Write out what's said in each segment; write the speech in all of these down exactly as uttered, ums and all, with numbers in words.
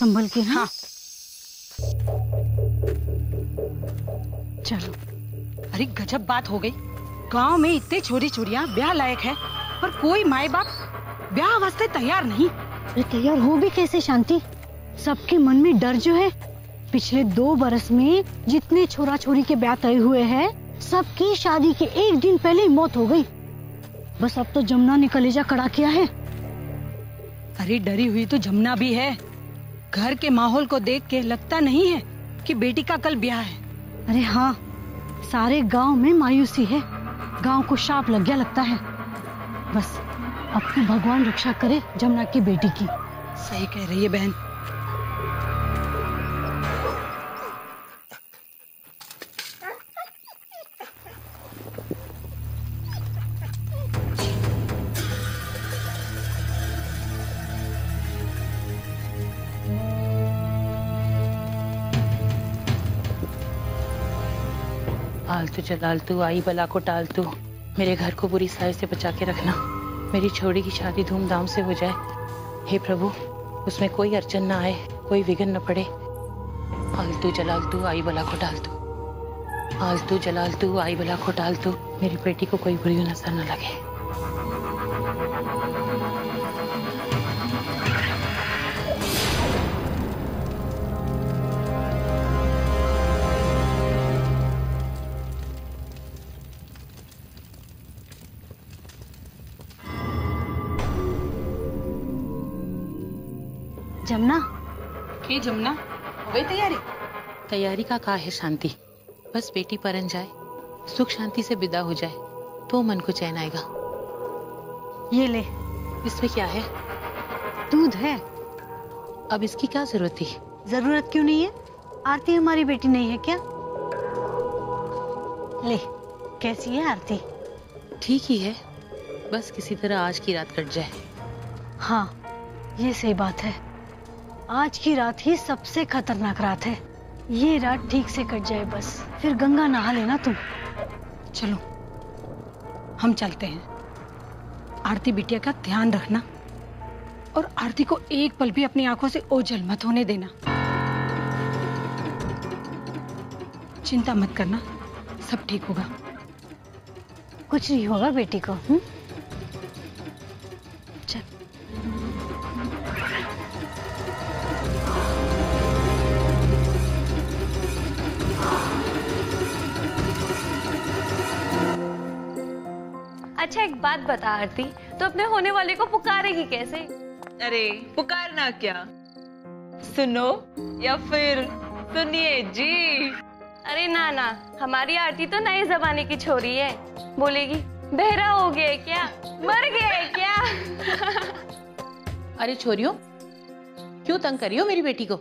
संभल के। हाँ चलो। अरे गजब बात हो गई। गांव में इतने छोरी छोरियां ब्याह लायक है, पर कोई माए बाप ब्याह वास्ते तैयार नहीं। अरे तैयार हो भी कैसे शांति? सबके मन में डर जो है। पिछले दो बरस में जितने छोरा छोरी के ब्याह तय हुए हैं, सबकी शादी के एक दिन पहले ही मौत हो गई। बस अब तो जमुना ने कलेजा कड़ा किया है। अरे डरी हुई तो जमुना भी है। घर के माहौल को देख के लगता नहीं है कि बेटी का कल ब्याह है। अरे हाँ, सारे गांव में मायूसी है। गांव को शाप लग गया लगता है। बस अब तो भगवान रक्षा करे जमुना की बेटी की। सही कह रही है बहन। आलतू जलालतू आई बला को टालतू, मेरे घर को बुरी साय से बचा के रखना। मेरी छोड़ी की शादी धूमधाम से हो जाए। हे प्रभु, उसमें कोई अड़चन ना आए, कोई विघ्न न पड़े। आलतू जलालतू आई बला को टालतू, आलतू जलालतू आई बला को टालतू, मेरी बेटी को कोई बुरी नजर न लगे। जमुना। के जमुना, हो गई तैयारी? तैयारी का का है शांति, बस बेटी परन जाए, सुख शांति से विदा हो जाए तो मन को चैन आएगा। ये ले। इसमें क्या है? दूध है। अब इसकी क्या जरूरत थी? जरूरत क्यों नहीं है? आरती हमारी बेटी नहीं है क्या? ले, कैसी है आरती? ठीक ही है, बस किसी तरह आज की रात कट जाए। हाँ, ये सही बात है। आज की रात ही सबसे खतरनाक रात है। ये रात ठीक से कट जाए बस, फिर गंगा नहा लेना तुम। चलो हम चलते हैं। आरती बिटिया का ध्यान रखना और आरती को एक पल भी अपनी आंखों से ओझल मत होने देना। चिंता मत करना, सब ठीक होगा। कुछ नहीं होगा बेटी को। हुँ? चल। अच्छा एक बात बता आरती, तो अपने होने वाले को पुकारेगी कैसे? अरे पुकारना क्या, सुनो या फिर सुनिए जी। अरे ना ना, हमारी आरती तो नए जमाने की छोरी है। बोलेगी बहरा हो गया क्या, मर गया क्या? अरे छोरियों, क्यों तंग करी हो मेरी बेटी को?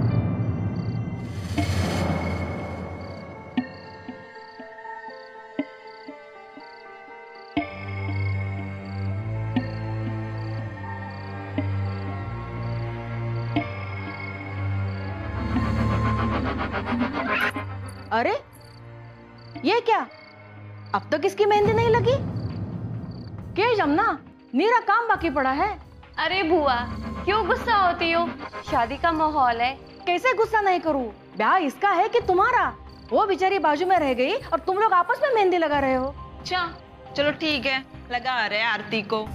अरे ये क्या, अब तक इसकी मेहंदी नहीं लगी? क्या जमुना, मेरा काम बाकी पड़ा है। अरे बुआ, क्यों गुस्सा होती हो? शादी का माहौल है। कैसे गुस्सा नहीं करूं? ब्याह इसका है कि तुम्हारा? वो बेचारी बाजू में रह गई और तुम लोग आपस में मेहंदी लगा रहे हो। अच्छा चलो ठीक है, लगा रहे आरती को।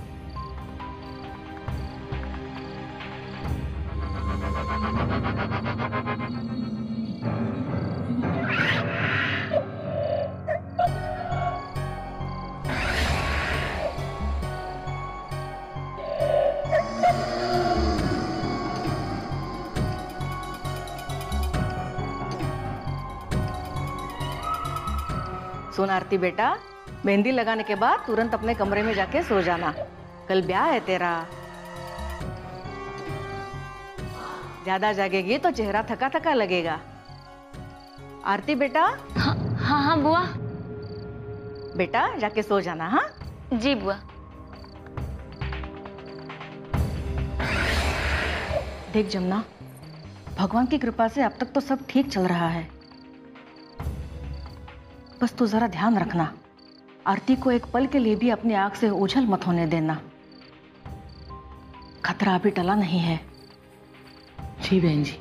सुन आरती बेटा, मेहंदी लगाने के बाद तुरंत अपने कमरे में जाके सो जाना। कल ब्याह है तेरा। ज्यादा जागेगी तो चेहरा थका थका लगेगा। आरती बेटा। हाँ हाँ, हाँ बुआ। बेटा जाके सो जाना। हाँ जी बुआ। देख जमुना, भगवान की कृपा से अब तक तो सब ठीक चल रहा है। बस तू जरा ध्यान रखना, आरती को एक पल के लिए भी अपनी आंख से ओझल मत होने देना। खतरा अभी टला नहीं है। जी बहन जी।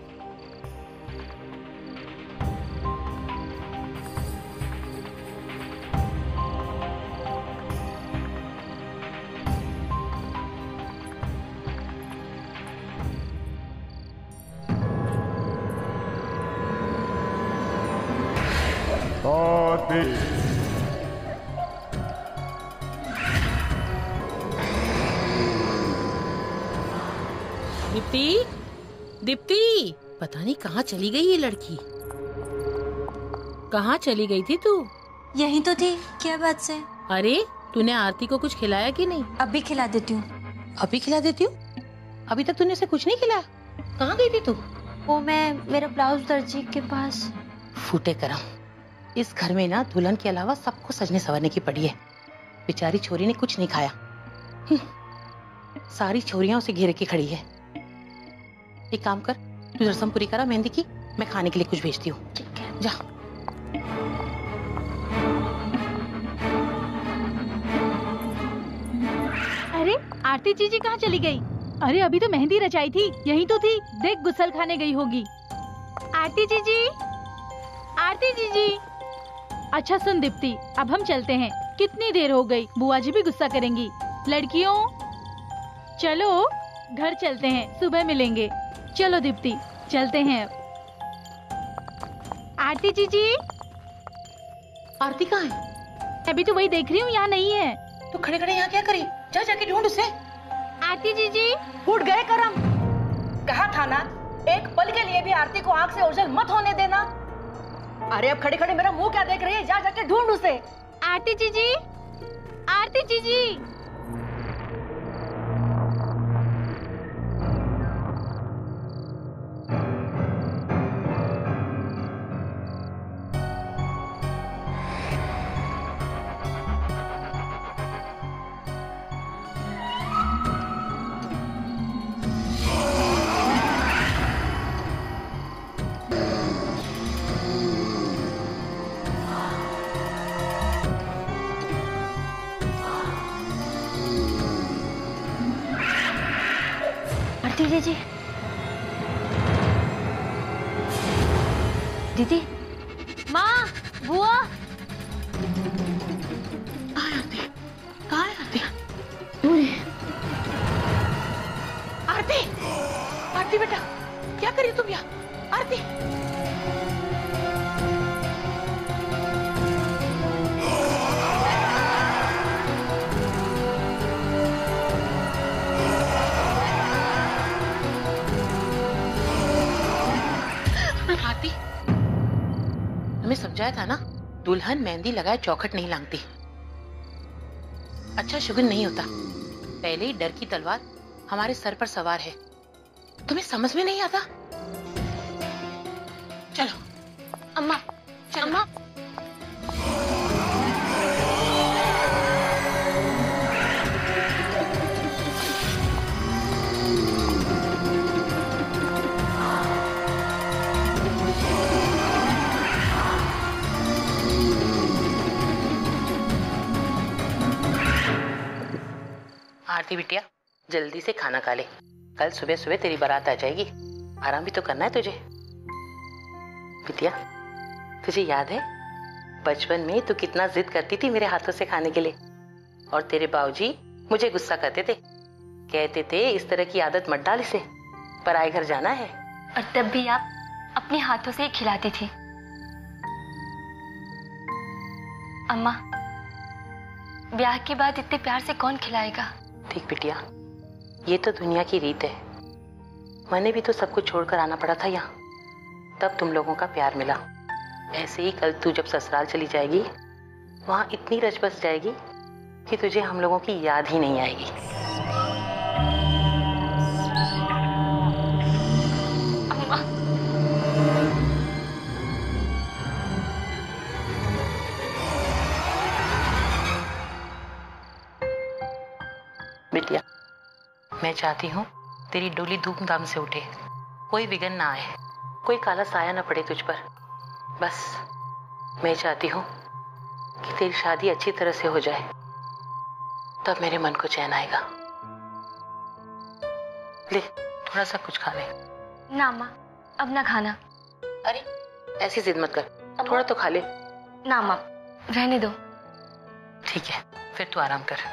दीप्ति, दीप्ति, पता नहीं कहाँ चली गई ये लड़की। कहाँ चली गई थी तू? यही तो थी। क्या बात से? अरे तूने आरती को कुछ खिलाया कि नहीं? अभी खिला देती हूँ। अभी खिला देती हूँ? अभी तक तूने उसे कुछ नहीं खिलाया? कहाँ गई थी तू? वो मैं मेरा ब्लाउज दर्जी के पास। फूटे करम, इस घर में ना दुल्हन के अलावा सबको सजने संवरने की पड़ी है। बेचारी छोरी ने कुछ नहीं खाया। सारी छोरियां उसे घेरे के खड़ी है। एक काम कर, तू रस्म पूरी करा मेहंदी की, मैं खाने के लिए कुछ भेजती हूँ। ठीक है। जा। अरे आरती जीजी कहाँ चली गई? अरे अभी तो मेहंदी रचाई थी, यही तो थी। देख गुसल खाने गई होगी। आरती जीजी, आरती जीजी। अच्छा सुन दीप्ति, अब हम चलते हैं। कितनी देर हो गई, बुआ जी भी गुस्सा करेंगी। लड़कियों चलो घर चलते हैं, सुबह मिलेंगे। चलो दीप्ति चलते हैं। आरती जीजी। आरती कहाँ है? अभी तो वही देख रही हूँ, यहाँ नहीं है। तो खड़े खड़े यहाँ क्या करी? जा जाके ढूंढ उसे। आरती जीजी। फूट गए करम। कहा था ना, एक पल के लिए भी आरती को आंख से ओझल मत होने देना। अरे अब खड़े खड़े मेरा मुंह क्या देख रही है? जा जाके ढूंढ उसे। आरती जीजी, आरती जीजी। दीदी दीदी, माँ, बुआ। आरती कहाँ है? आरती आरती आरती बेटा, क्या करी तुम यहाँ? आरती आरती, हमें समझाया था ना, दुल्हन मेहंदी लगाए चौखट नहीं लांगती। अच्छा शुगन नहीं होता। पहले ही डर की तलवार हमारे सर पर सवार है। तुम्हें समझ में नहीं आता? चलो अम्मा, चलो। अम्मा। आरती बिटिया, जल्दी से खाना खा ले। कल सुबह सुबह तेरी बारात आ जाएगी। आराम भी तो करना है तुझे। बिटिया, तुझे याद है बचपन में तू कितना जिद करती थी मेरे हाथों से खाने के लिए, और तेरे बाबूजी मुझे गुस्सा करते थे, कहते थे इस तरह की आदत मत डाल इसे, पराए घर जाना है। और तब भी आप अपने हाथों से ही खिलाती थी। अम्मा, ब्याह के बाद इतने प्यार से कौन खिलाएगा? ठीक बिटिया, ये तो दुनिया की रीत है। मैंने भी तो सब कुछ छोड़कर आना पड़ा था यहाँ, तब तुम लोगों का प्यार मिला। ऐसे ही कल तू जब ससुराल चली जाएगी, वहाँ इतनी रच बस जाएगी कि तुझे हम लोगों की याद ही नहीं आएगी। अम्मा। बिटिया, मैं चाहती हूँ तेरी डोली धूमधाम से उठे, कोई विघ्न ना आए, कोई काला साया ना पड़े तुझ पर। बस मैं चाहती हूँ कि तेरी शादी अच्छी तरह से हो जाए, तब मेरे मन को चैन आएगा। ले थोड़ा सा कुछ खा ले। ना अम्मा, अब ना खाना। अरे ऐसी जिद मत कर, थोड़ा तो खा ले। ना अम्मा, रहने दो। ठीक है, फिर तू आराम कर।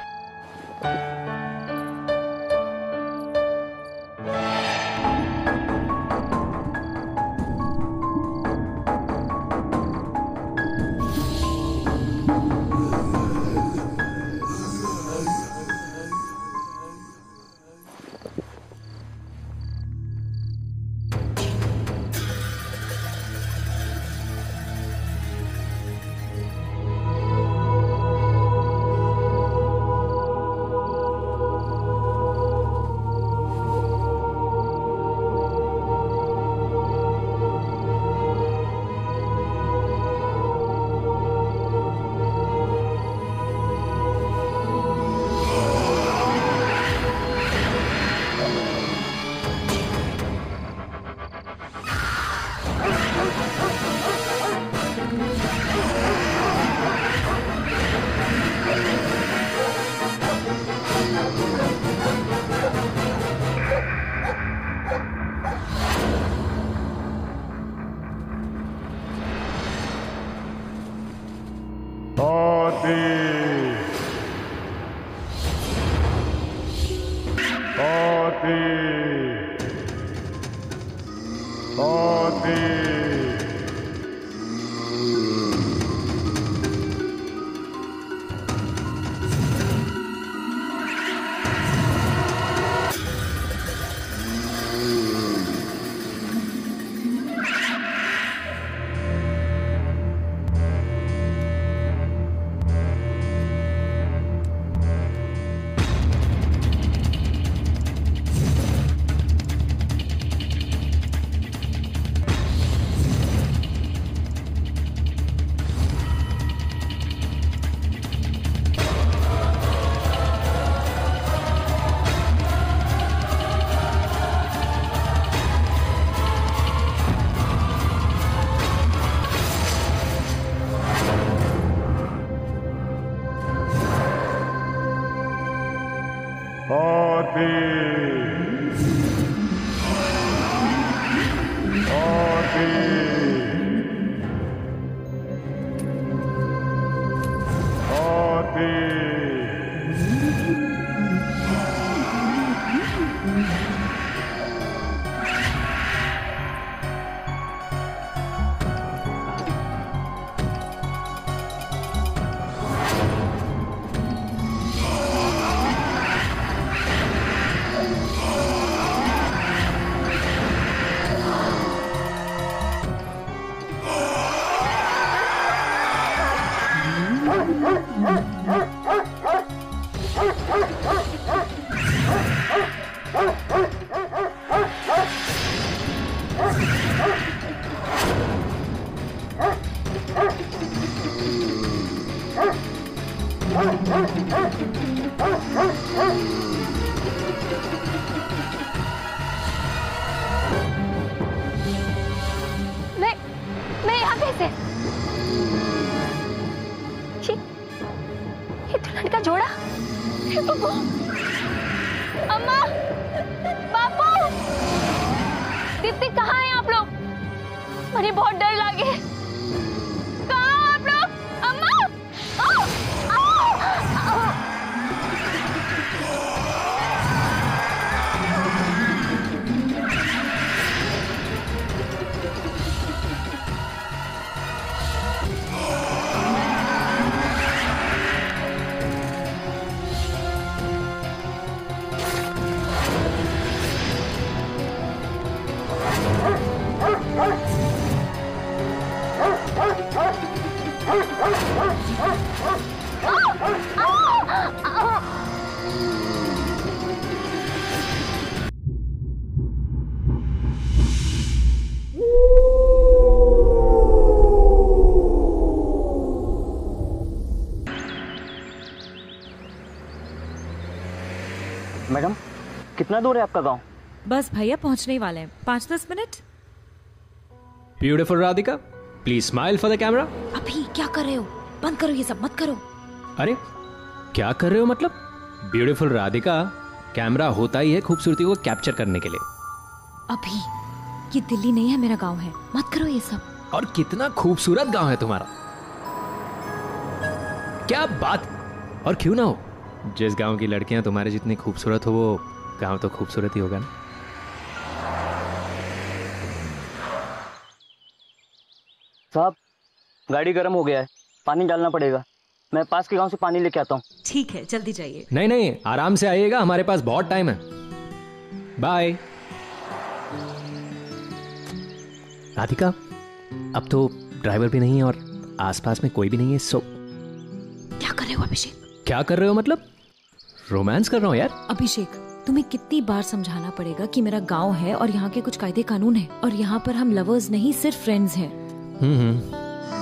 मैं मैं यहाँ कैसे? ये ये दुल्हन का जोड़ा? हे बाबू, अम्मा, बापू, दीप्ति कहाँ हैं आप लोग? मुझे बहुत डर लगे। कहाँ हो आप लोग? अम्मा, आ, आ, आ, मैडम, कितना दूर है आपका गांव? बस भैया पहुंचने ही वाले हैं, पाँच दस मिनट। Beautiful Radhika, please smile for the camera. अभी क्या कर रहे हो? बंद करो ये सब, मत करो। अरे क्या कर रहे हो मतलब? ब्यूटीफुल राधिका, कैमरा होता ही है खूबसूरती को कैप्चर करने के लिए। अभी ये दिल्ली नहीं है, मेरा गांव है, मत करो ये सब। और कितना खूबसूरत गांव है तुम्हारा, क्या बात। और क्यों ना हो, जिस गांव की लड़कियां तुम्हारे जितनी खूबसूरत हो वो गांव तो खूबसूरत ही होगा ना। साहब गाड़ी गर्म हो गया है, पानी डालना पड़ेगा। मैं पास के गांव से पानी लेके आता हूँ। ठीक है, जल्दी जाइए। नहीं नहीं, आराम से आइएगा, हमारे पास बहुत टाइम है। बाय। राधिका, अब तो ड्राइवर भी नहीं है और आसपास में कोई भी नहीं है, सो क्या कर रहे हो अभिषेक? क्या कर रहे हो मतलब? रोमांस कर रहा हूँ यार। अभिषेक, तुम्हें कितनी बार समझाना पड़ेगा कि मेरा गांव है और यहाँ के कुछ कायदे कानून है, और यहाँ पर हम लवर्स नहीं सिर्फ फ्रेंड्स हैं। हम्म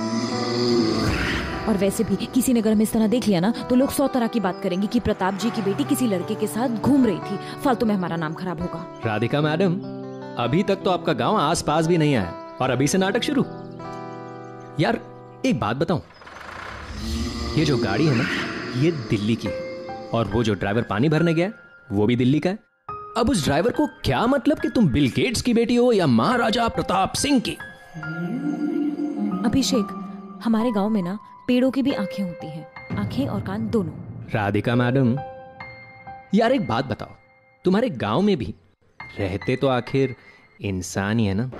और वैसे भी किसी ने अगर हमें इस तरह देख लिया ना तो लोग सौ तरह की बात करेंगे कि प्रताप जी की बेटी किसी लड़के के साथ घूम रही थी। फालतू में हमारा नाम खराब होगा। राधिका मैडम, अभी तक तो आपका गांव आस पास भी नहीं आया और अभी से नाटक शुरू। यार एक बात बताऊं, ये जो गाड़ी है ना ये दिल्ली की है और वो जो ड्राइवर पानी भरने गया वो भी दिल्ली का है। अब उस ड्राइवर को क्या मतलब कि तुम बिल गेट्स की बेटी हो या महाराजा प्रताप सिंह की। अभिषेक, हमारे गांव में ना पेड़ों की भी आंखें होती हैं, आंखें और कान दोनों। राधिका मैडम, यार एक बात बताओ, तुम्हारे गांव में भी रहते तो आखिर इंसान ही है ना।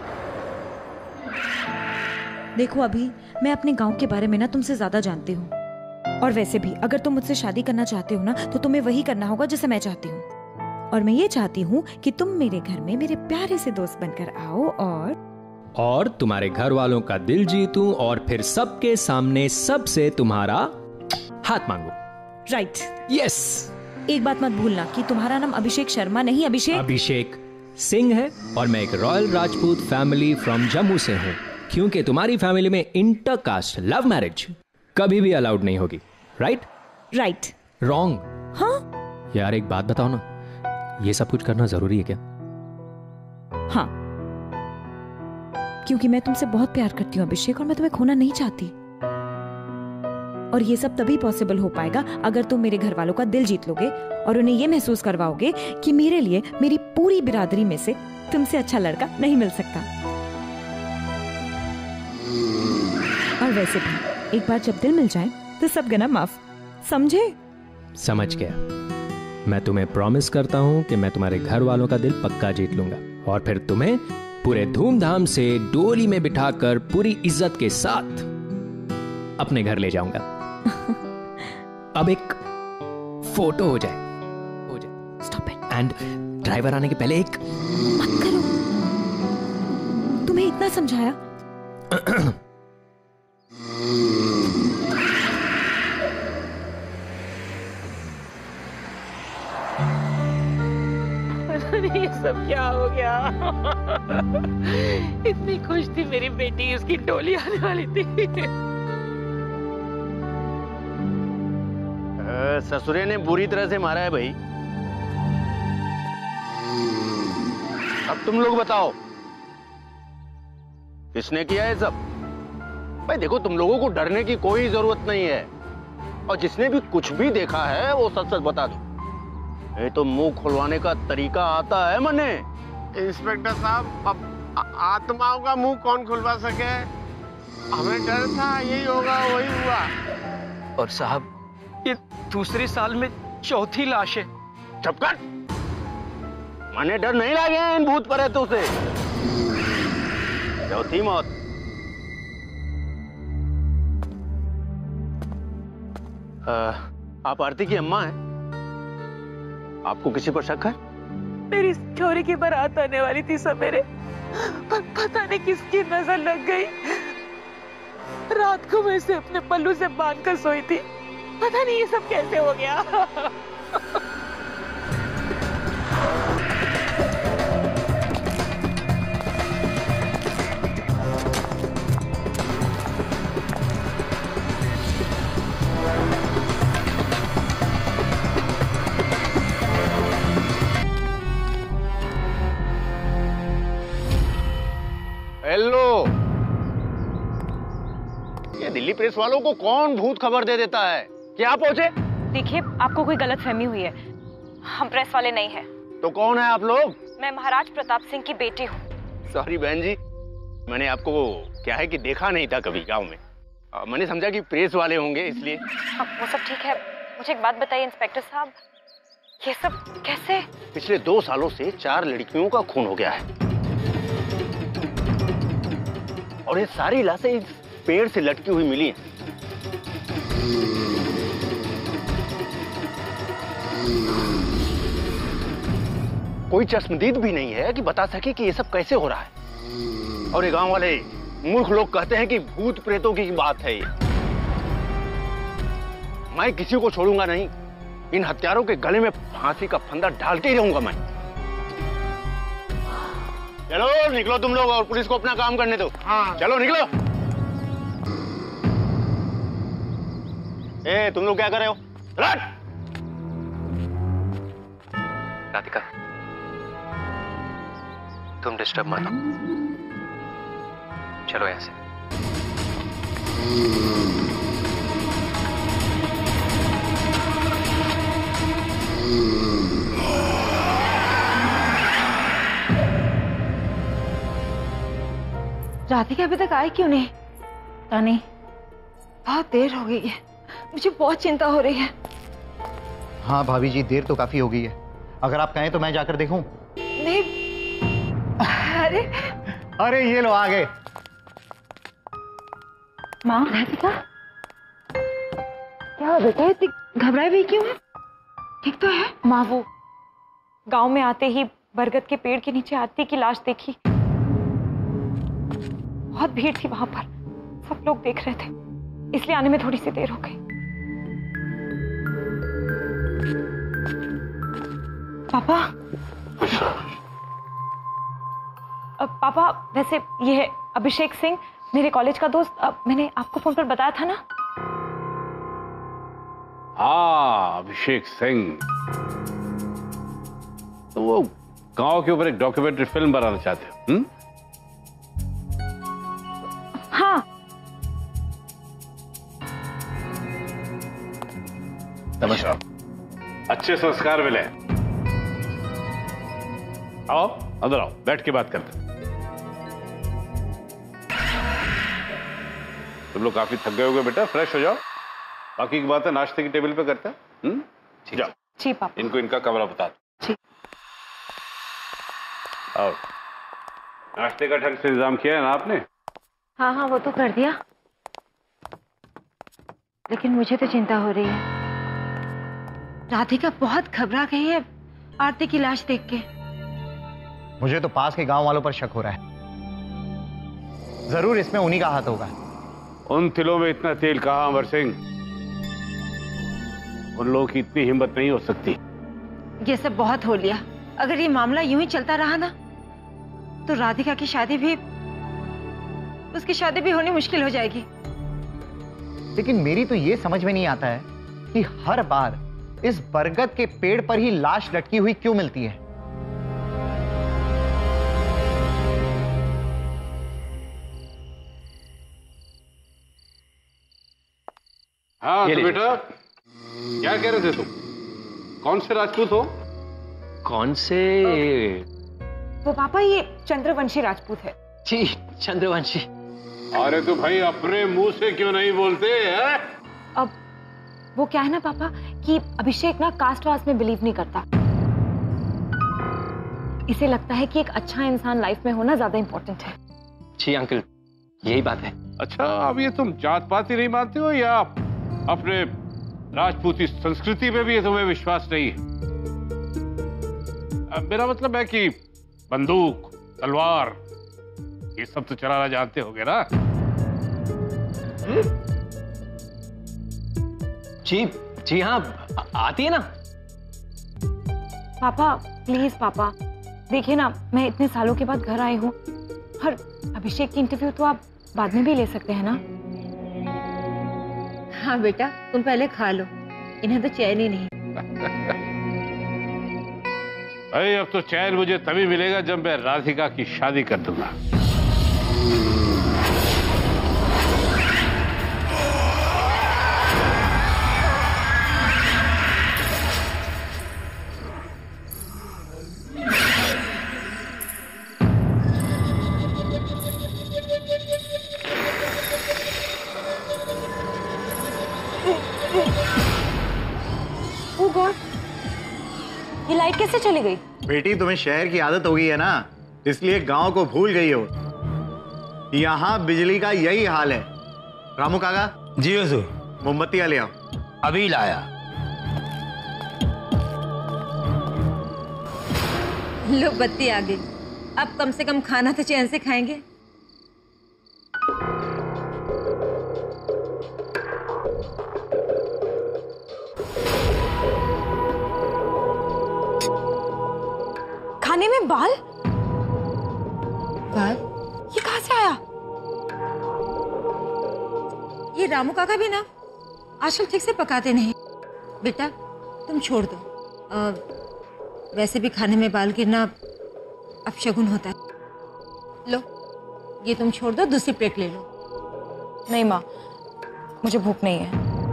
देखो अभी, मैं अपने गांव के बारे में ना तुमसे ज्यादा जानती हूँ, और वैसे भी अगर तुम मुझसे शादी करना चाहते हो ना तो तुम्हें वही करना होगा जैसे मैं चाहती हूँ। और मैं ये चाहती हूँ कि तुम मेरे घर में मेरे प्यारे से दोस्त बनकर आओ और और तुम्हारे घर वालों का दिल जीतूं और फिर सबके सामने सबसे तुम्हारा हाथ मांगू। राइट। यस। एक बात मत भूलना कि तुम्हारा नाम अभिषेक शर्मा नहीं, अभिषेक अभिषेक सिंह है और मैं एक royal Rajput family from Jammu से हूँ, क्योंकि तुम्हारी फैमिली में इंटरकास्ट लव मैरिज कभी भी अलाउड नहीं होगी। राइट? राइट। रॉन्ग। हाँ यार एक बात बताओ ना, ये सब कुछ करना जरूरी है क्या? हाँ, क्योंकि मैं तुमसे बहुत प्यार करती हूँ अभिषेक, और मैं तुम्हें खोना नहीं चाहती। और ये सब तभी पॉसिबल हो पाएगा अगर तुम मेरे घर वालों का दिल जीत लोगे और उन्हें ये महसूस करवाओगे कि मेरे लिए मेरी पूरी बिरादरी में से तुमसे अच्छा लड़का नहीं मिल सकता। और वैसे भी एक बार जब दिल मिल जाए तो सब गना माफ, समझे? समझ गया। मैं तुम्हें प्रॉमिस करता हूँ कि मैं तुम्हारे घर वालों का दिल पक्का जीत लूंगा और फिर तुम्हें पूरे धूमधाम से डोली में बिठाकर पूरी इज्जत के साथ अपने घर ले जाऊंगा। अब एक फोटो हो जाए, हो जाए। Stop it. एंड ड्राइवर आने के पहले एक मत करो, तुम्हें इतना समझाया। ये सब क्या हो गया? इतनी खुश थी मेरी बेटी, उसकी डोली आने वाली थी। ससुरे ने बुरी तरह से मारा है भाई। अब तुम लोग बताओ किसने किया है सब? भाई देखो, तुम लोगों को डरने की कोई जरूरत नहीं है, और जिसने भी कुछ भी देखा है वो सच सच बता दो। ये तो मुंह खुलवाने का तरीका आता है मने। इंस्पेक्टर साहब, अब आत्माओं का मुंह कौन खुलवा सके? हमें डर था यही होगा, वही हुआ। और साहब, ये दूसरी साल में चौथी लाश है। चुप कर। मने डर नहीं लगे इन भूत प्रेतों से। चौथी मौत। आ, आप आरती की अम्मा हैं? आपको किसी पर शक है? मेरी छोरी की बारात आने वाली थी सवेरे, पर पता नहीं किसकी नजर लग गई। रात को मैं इसे अपने पल्लू से बांधकर सोई थी। पता नहीं ये सब कैसे हो गया। हेलो, ये दिल्ली प्रेस वालों को कौन भूत खबर दे देता है? क्या पहुंचे? देखिए, आपको कोई गलत फहमी हुई है। हम प्रेस वाले नहीं हैं। तो कौन है आप लोग? मैं महाराज प्रताप सिंह की बेटी हूँ। सॉरी बहन जी, मैंने आपको क्या है कि देखा नहीं था कभी गांव में। आ, मैंने समझा कि प्रेस वाले होंगे इसलिए। अब वो सब ठीक है, मुझे एक बात बताइए इंस्पेक्टर साहब, ये सब कैसे? पिछले दो सालों से चार लड़कियों का खून हो गया है और ये सारी लाशें इस पेड़ से लटकी हुई मिली हैं। कोई चश्मदीद भी नहीं है कि बता सके कि ये सब कैसे हो रहा है। और ये गांव वाले मूर्ख लोग कहते हैं कि भूत प्रेतों की बात है ये। मैं किसी को छोड़ूंगा नहीं, इन हत्यारों के गले में फांसी का फंदा डालते ही रहूंगा मैं। चलो निकलो तुम लोग और पुलिस को अपना काम करने दो। हाँ। चलो निकलो। ए तुम लोग क्या कर रहे हो? रट! राधिका, तुम डिस्टर्ब मत हो, चलो यहाँ से। राधिका अभी तक आई क्यों नहीं? पता नहीं, बहुत देर हो गई है, मुझे बहुत चिंता हो रही है। हाँ भाभी जी, देर तो काफी हो गई है। अगर आप कहें तो मैं जाकर देखूं? नहीं। अरे अरे ये लो आ गए। माँ, राधिका क्या बेटा, इतनी घबराई हुई क्यों है? ठीक तो है? माँ, वो गांव में आते ही बरगद के पेड़ के नीचे आरती की लाश देखी। बहुत भीड़ थी वहां पर, सब लोग देख रहे थे, इसलिए आने में थोड़ी सी देर हो गई। पापा, अब पापा वैसे ये है अभिषेक सिंह, मेरे कॉलेज का दोस्त। अब मैंने आपको फोन पर बताया था ना? हाँ, अभिषेक सिंह तो वो गांव के ऊपर एक डॉक्यूमेंट्री फिल्म बनाना चाहते हो? हुँ? हाँ। नमस्कार। अच्छे संस्कार मिले। आओ अंदर आओ, बैठ के बात करते हैं। तुम लोग काफी थक गए होगे बेटा, फ्रेश हो जाओ। बाकी की बात है नाश्ते की टेबल पे करते हैं। हम्म, जाओ। जी पापा। इनको इनका कमरा बता दो। ठीक। आओ, नाश्ते का ढंग से इंतजाम किया है ना आपने? हाँ हाँ, वो तो कर दिया, लेकिन मुझे तो चिंता हो रही है। राधिका बहुत घबरा गई है आरती की लाश देख के। मुझे तो पास के गांव वालों पर शक हो रहा है, जरूर इसमें उन्हीं का हाथ होगा। उन तिलों में इतना तेल कहाँ अमर सिंह, उन लोगों की इतनी हिम्मत नहीं हो सकती। ये सब बहुत हो लिया, अगर ये मामला यूं ही चलता रहा ना तो राधिका की शादी भी उसकी शादी भी होनी मुश्किल हो जाएगी। लेकिन मेरी तो ये समझ में नहीं आता है कि हर बार इस बरगद के पेड़ पर ही लाश लटकी हुई क्यों मिलती है। हाँ तो बेटा क्या कह रहे थे तुम? कौन से राजपूत हो? कौन से? वो पापा ये चंद्रवंशी राजपूत है। जी चंद्रवंशी। अरे तो भाई अपने मुंह से क्यों नहीं बोलते हैं? अब वो क्या है ना पापा कि अभिषेक ना कास्ट वास्ट में बिलीव नहीं करता। इसे लगता है कि एक अच्छा इंसान लाइफ में होना ज्यादा इंपॉर्टेंट है। जी अंकल, यही बात है। अच्छा, अब ये तुम जात पात ही नहीं मानते हो या अपने राजपूती संस्कृति में भी ये तुम्हें विश्वास नहीं है? अब मेरा मतलब है कि बंदूक, तलवार, ये सब तो चलाना जानते होगे ना? जी जी हाँ, आती है ना। पापा प्लीज पापा, देखिए ना, मैं इतने सालों के बाद घर आई हूँ और अभिषेक की इंटरव्यू तो आप बाद में भी ले सकते हैं ना? हाँ बेटा, तुम पहले खा लो, इन्हें तो चैन ही नहीं। अरे अब तो चैन मुझे तभी मिलेगा जब मैं राधिका की शादी कर दूंगा। लाइट कैसे चली गई? बेटी तुम्हें शहर की आदत हो गई है ना, इसलिए गांव को भूल गई हो। यहाँ बिजली का यही हाल है। रामू काका। जी हुजूर। मोमबत्तियां ले आओ। अभी लाया। लो बत्ती आ गई, अब कम से कम खाना तो चैन से खाएंगे। खाने में बाल? बाल? ये कहाँ से आया? ये रामू काका भी ना आजकल ठीक से पकाते नहीं। बेटा तुम छोड़ दो, आ, वैसे भी खाने में बाल गिरना अपशगुन होता है। लो ये तुम छोड़ दो, दूसरी प्लेट ले लो। नहीं माँ, मुझे भूख नहीं है।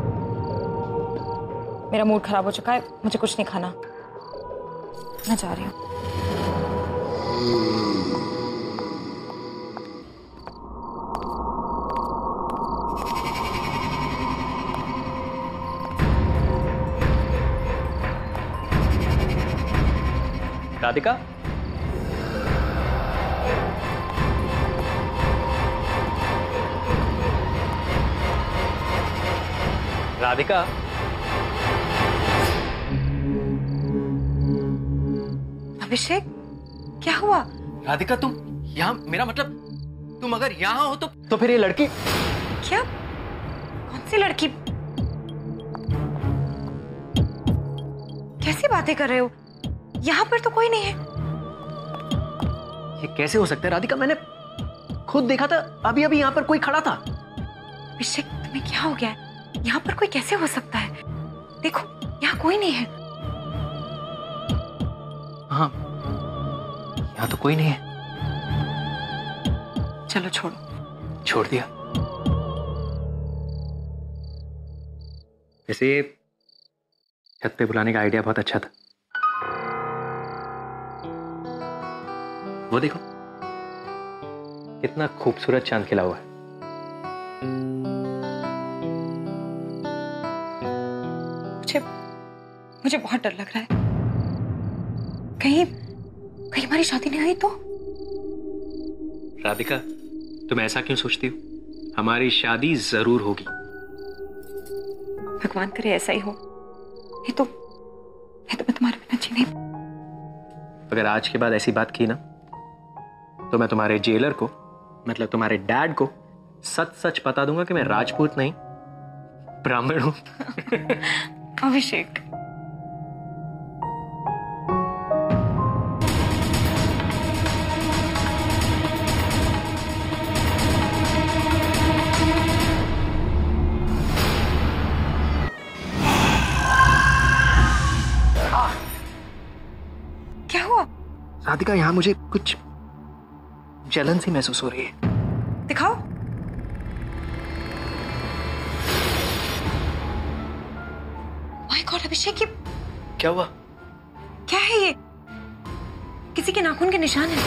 मेरा मूड खराब हो चुका है, मुझे कुछ नहीं खाना। मैं जा रही हूँ। राधिका, राधिका, अभिषेक क्या हुआ? राधिका तुम यहाँ, मेरा मतलब तुम अगर यहाँ हो तो तो फिर ये लड़की क्या? कौन सी लड़की? कैसी बातें कर रहे हो? यहाँ पर तो कोई नहीं है। ये कैसे हो सकता है राधिका? मैंने खुद देखा था, अभी अभी यहाँ पर कोई खड़ा था। अभिषेक तुम्हें क्या हो गया है? यहाँ पर कोई कैसे हो सकता है? देखो यहाँ कोई नहीं है। हाँ यहाँ तो कोई नहीं है। चलो छोड़ो। छोड़ दिया। वैसे छत पे बुलाने का आइडिया बहुत अच्छा था। वो देखो कितना खूबसूरत चांद खिला हुआ है। मुझे मुझे बहुत डर लग रहा है। कहीं कहीं हमारी शादी नहीं हुई तो? राधिका, तुम ऐसा क्यों सोचती हो? हमारी शादी जरूर होगी। भगवान करे ऐसा ही हो। ये तो ये तो मैं तुम्हारे बिना जी नहीं। अगर आज के बाद ऐसी बात की ना तो मैं तुम्हारे जेलर को, मतलब तुम्हारे डैड को सच सच बता दूंगा कि मैं राजपूत नहीं ब्राह्मण हूं। अभिषेक क्या हुआ? राधिका यहाँ मुझे कुछ जलन सी महसूस हो रही है। दिखाओ। माय गॉड अभिषेक, ये क्या हुआ? क्या है ये? किसी के नाखून के निशान है।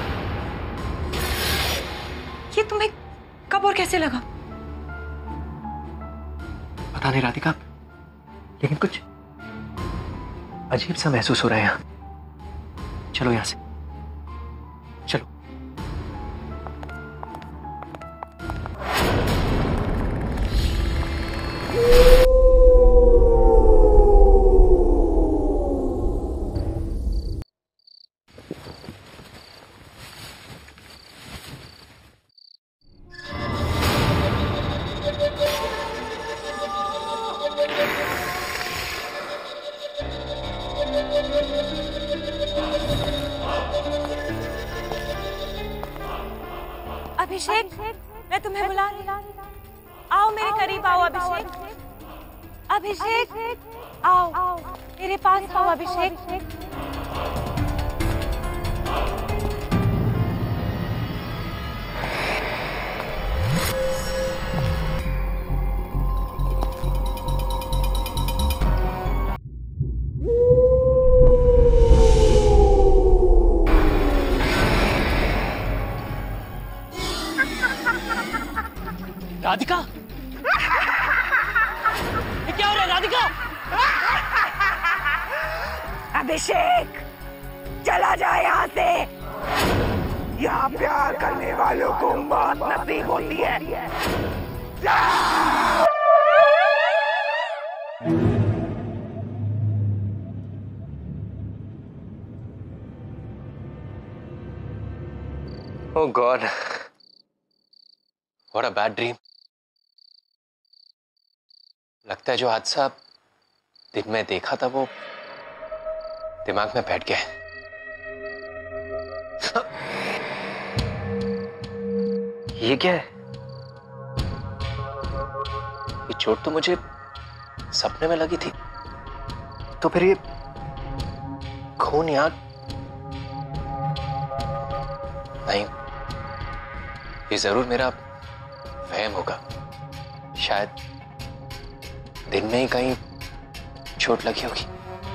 ये तुम्हें कब और कैसे लगा? पता नहीं राधिका, लेकिन कुछ अजीब सा महसूस हो रहा है यहाँ। चलो यहां से चलो। अभिषेक, मैं तुम्हें बुला रही हूँ। आओ मेरे करीब आओ अभिषेक। अभिषेक आओ मेरे पास आओ अभिषेक। राधिका, ये क्या हो रहा है राधिका? अभिषेक चला जा यहाँ से। यहाँ प्यार करने वालों को मौत नसीब होती है। जा! Oh God, what a bad dream. लगता है जो हादसा दिन में देखा था वो दिमाग में बैठ गया। ये क्या है? ये चोट तो मुझे सपने में लगी थी, तो फिर ये खून यहां नहीं, ये जरूर मेरा वहम होगा। शायद दिन में ही कहीं चोट लगी होगी।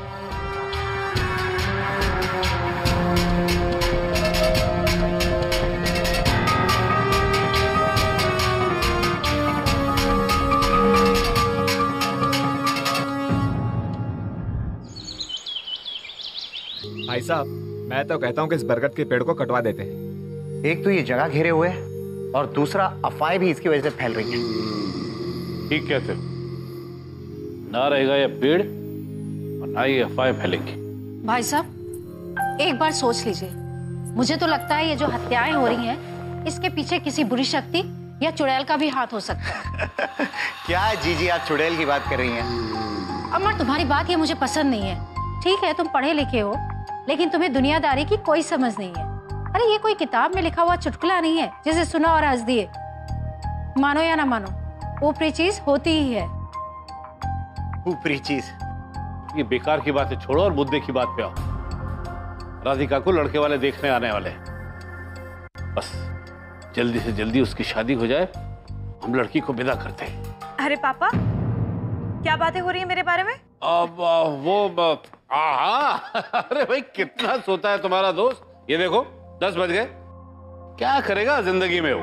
भाई साहब, मैं तो कहता हूँ कि इस बरगद के पेड़ को कटवा देते हैं। एक तो ये जगह घेरे हुए है और दूसरा अफवाहें भी इसकी वजह से फैल रही हैं। ठीक कैसे? ना रहेगा ये पेड़ और ना ये अफवाहें फैलेंगी। भाई साहब, एक बार सोच लीजिए। मुझे तो लगता है ये जो हत्याएं हो रही हैं, इसके पीछे किसी बुरी शक्ति या चुड़ैल का भी हाथ हो सकता है। क्या जीजी आप चुड़ैल की बात कर रही हैं? अमर, तुम्हारी बात ये मुझे पसंद नहीं है। ठीक है, तुम पढ़े लिखे हो, लेकिन तुम्हें दुनियादारी की कोई समझ नहीं है। अरे ये कोई किताब में लिखा हुआ चुटकुला नहीं है जिसे सुना और हंस दिए। मानो या ना मानो, ऊपरी चीज होती ही है। ऊपरी चीज? ये बेकार की बातें छोड़ो और मुद्दे की बात पे आओ। राधिका को लड़के वाले देखने आने वाले हैं। बस जल्दी से जल्दी उसकी शादी हो जाए, हम लड़की को विदा करते हैं। अरे पापा, क्या बातें हो रही है मेरे बारे में? अब वो आहा, अरे भाई कितना सोता है तुम्हारा दोस्त। ये देखो दस बज गए, क्या करेगा जिंदगी में वो।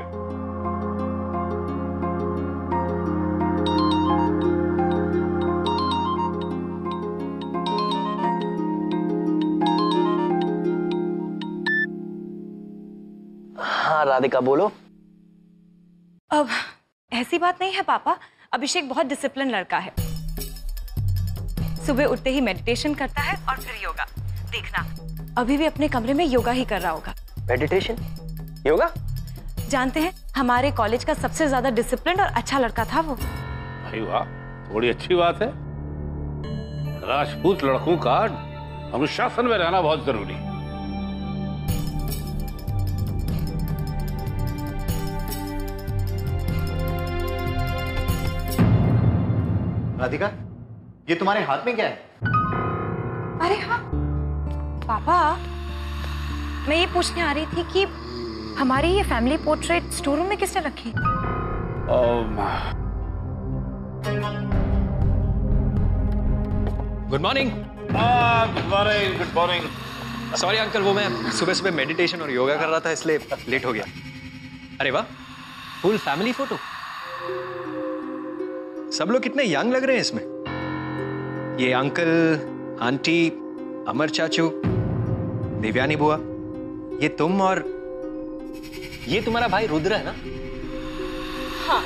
हाँ राधिका बोलो। अब ऐसी बात नहीं है पापा, अभिषेक बहुत डिसिप्लिन लड़का है। सुबह उठते ही मेडिटेशन करता है और फिर योगा। देखना अभी भी अपने कमरे में योगा ही कर रहा होगा। Meditation, yoga? जानते हैं, हमारे कॉलेज का सबसे ज्यादा डिसिप्लिन और अच्छा लड़का था वो। भाई वाह, बड़ी अच्छी बात है। राजपूत लड़कों का अनुशासन में रहना बहुत जरूरी है। राधिका, ये तुम्हारे हाथ में क्या है? अरे हाँ पापा, मैं ये पूछने आ रही थी कि हमारी ये फैमिली पोर्ट्रेट स्टोर रूम में किसने रखी? Good morning. Good morning, good morning. Sorry uncle, वो मैं सुबह सुबह मेडिटेशन और योगा कर रहा था, इसलिए लेट हो गया। अरे वाह, फुल फैमिली फोटो। सब लोग कितने यंग लग रहे हैं इसमें। ये अंकल, आंटी, अमर चाचू, दिव्यानी बुआ, ये तुम और ये तुम्हारा भाई रुद्र है ना? हाँ।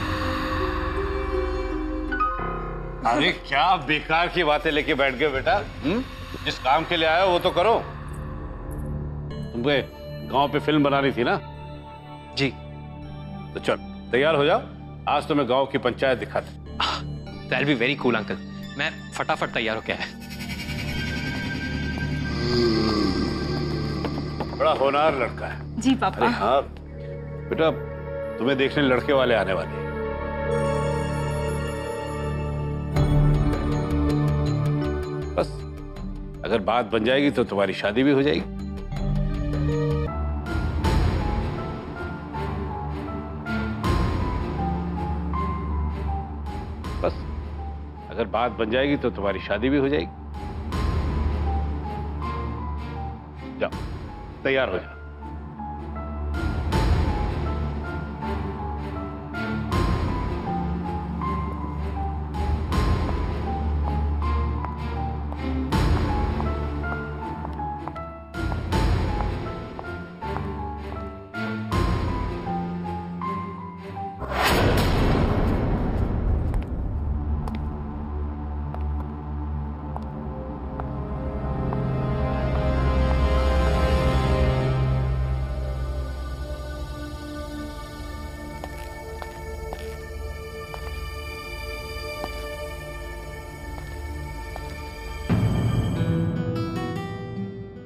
अरे क्या बेकार की बातें लेके बैठ गए बेटा। हुँ? जिस काम के लिए आए हो वो तो करो। तुमको गांव पे फिल्म बनानी थी ना? जी। तो चल तैयार हो जाओ, आज तो मैं गांव की पंचायत दिखाता। That'll be very cool uncle. मैं फटाफट तैयार हो गया है। बड़ा होनहार लड़का है। जी पापा। अरे हाँ बेटा, तुम्हें देखने लड़के वाले आने वाले हैं। बस अगर बात बन जाएगी तो तुम्हारी शादी भी हो जाएगी। बस अगर बात बन जाएगी तो तुम्हारी शादी भी हो जाएगी। जाओ तैयार हो जाओ।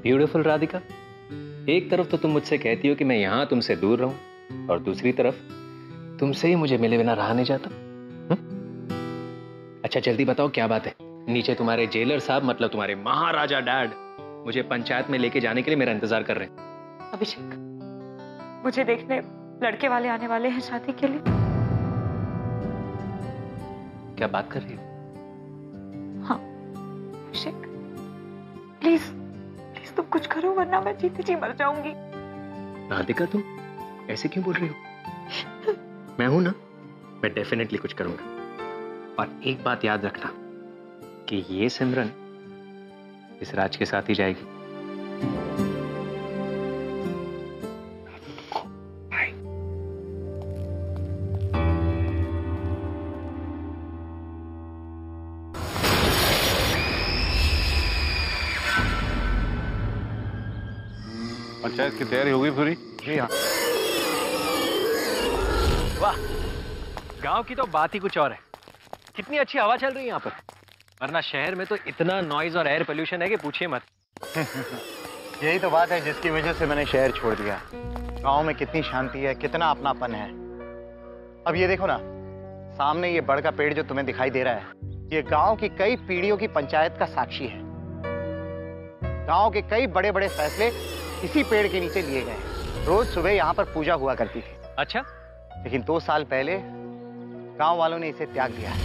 ब्यूटीफुल राधिका, एक तरफ तो तुम मुझसे कहती हो कि मैं यहां तुमसे दूर रहूं, और दूसरी तरफ तुमसे ही मुझे मिले बिना रहा नहीं जाता। हुँ? अच्छा जल्दी बताओ क्या बात है। नीचे तुम्हारे जेलर साहब, मतलब तुम्हारे महाराजा डैड, मुझे पंचायत में लेके जाने के लिए मेरा इंतजार कर रहे हैं। अभिषेक, मुझे देखने लड़के वाले आने वाले हैं शादी के लिए। क्या बात कर रही हो? हाँ अभिषेक, प्लीज प्लीज तुम कुछ करो, वरना मैं जीते जी मर जाऊंगी। राधिका तुम ऐसे क्यों बोल रही हो? मैं हूं ना, मैं डेफिनेटली कुछ करूंगा। और एक बात याद रखना कि ये सिमरन इस राज के साथ ही जाएगी। पंचायत की तैयारी हो गई पूरी? जी हाँ। वाह, गांव की तो बात ही कुछ और है। कितनी अच्छी हवा चल रही है यहाँ पर, वरना शहर में तो इतना नॉइज और एयर पोल्यूशन है कि पूछिए मत। यही तो बात है जिसकी वजह से मैंने शहर छोड़ दिया। गांव में कितनी शांति है, कितना अपनापन है। अब ये देखो ना, सामने ये बड़ का पेड़ जो तुम्हें दिखाई दे रहा है, ये गांव की कई पीढ़ियों की पंचायत का साक्षी है। गांव के कई बड़े बड़े फैसले इसी पेड़ के नीचे लिए गए। रोज सुबह यहाँ पर पूजा हुआ करती थी। अच्छा, लेकिन दो साल पहले गांव वालों ने इसे त्याग दिया।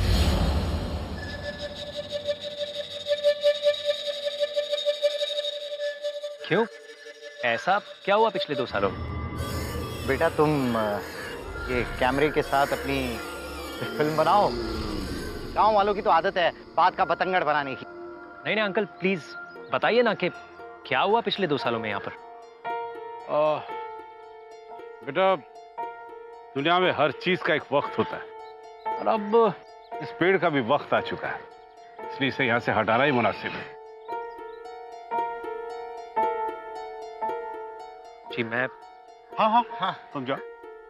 क्यों? ऐसा क्या हुआ पिछले दो सालों में? बेटा तुम ये कैमरे के साथ अपनी फिल्म बनाओ। गांव वालों की तो आदत है बात का बतंगड़ बनाने की। नहीं नहीं अंकल, प्लीज बताइए ना कि क्या हुआ पिछले दो सालों में यहाँ पर। आ, बेटा, दुनिया में हर चीज का एक वक्त होता है, और अब इस पेड़ का भी वक्त आ चुका है, इसलिए इसे यहाँ से हटाना ही मुनासिब है। जी मैं हाँ हाँ हाँ तुम जाओ।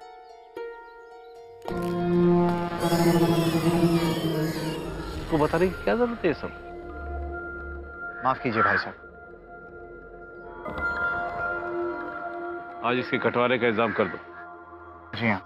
को बताने की क्या जरूरत है सब? माफ कीजिए भाई साहब। आज इसके कटवारे का इंतजाम कर दो। जी हाँ।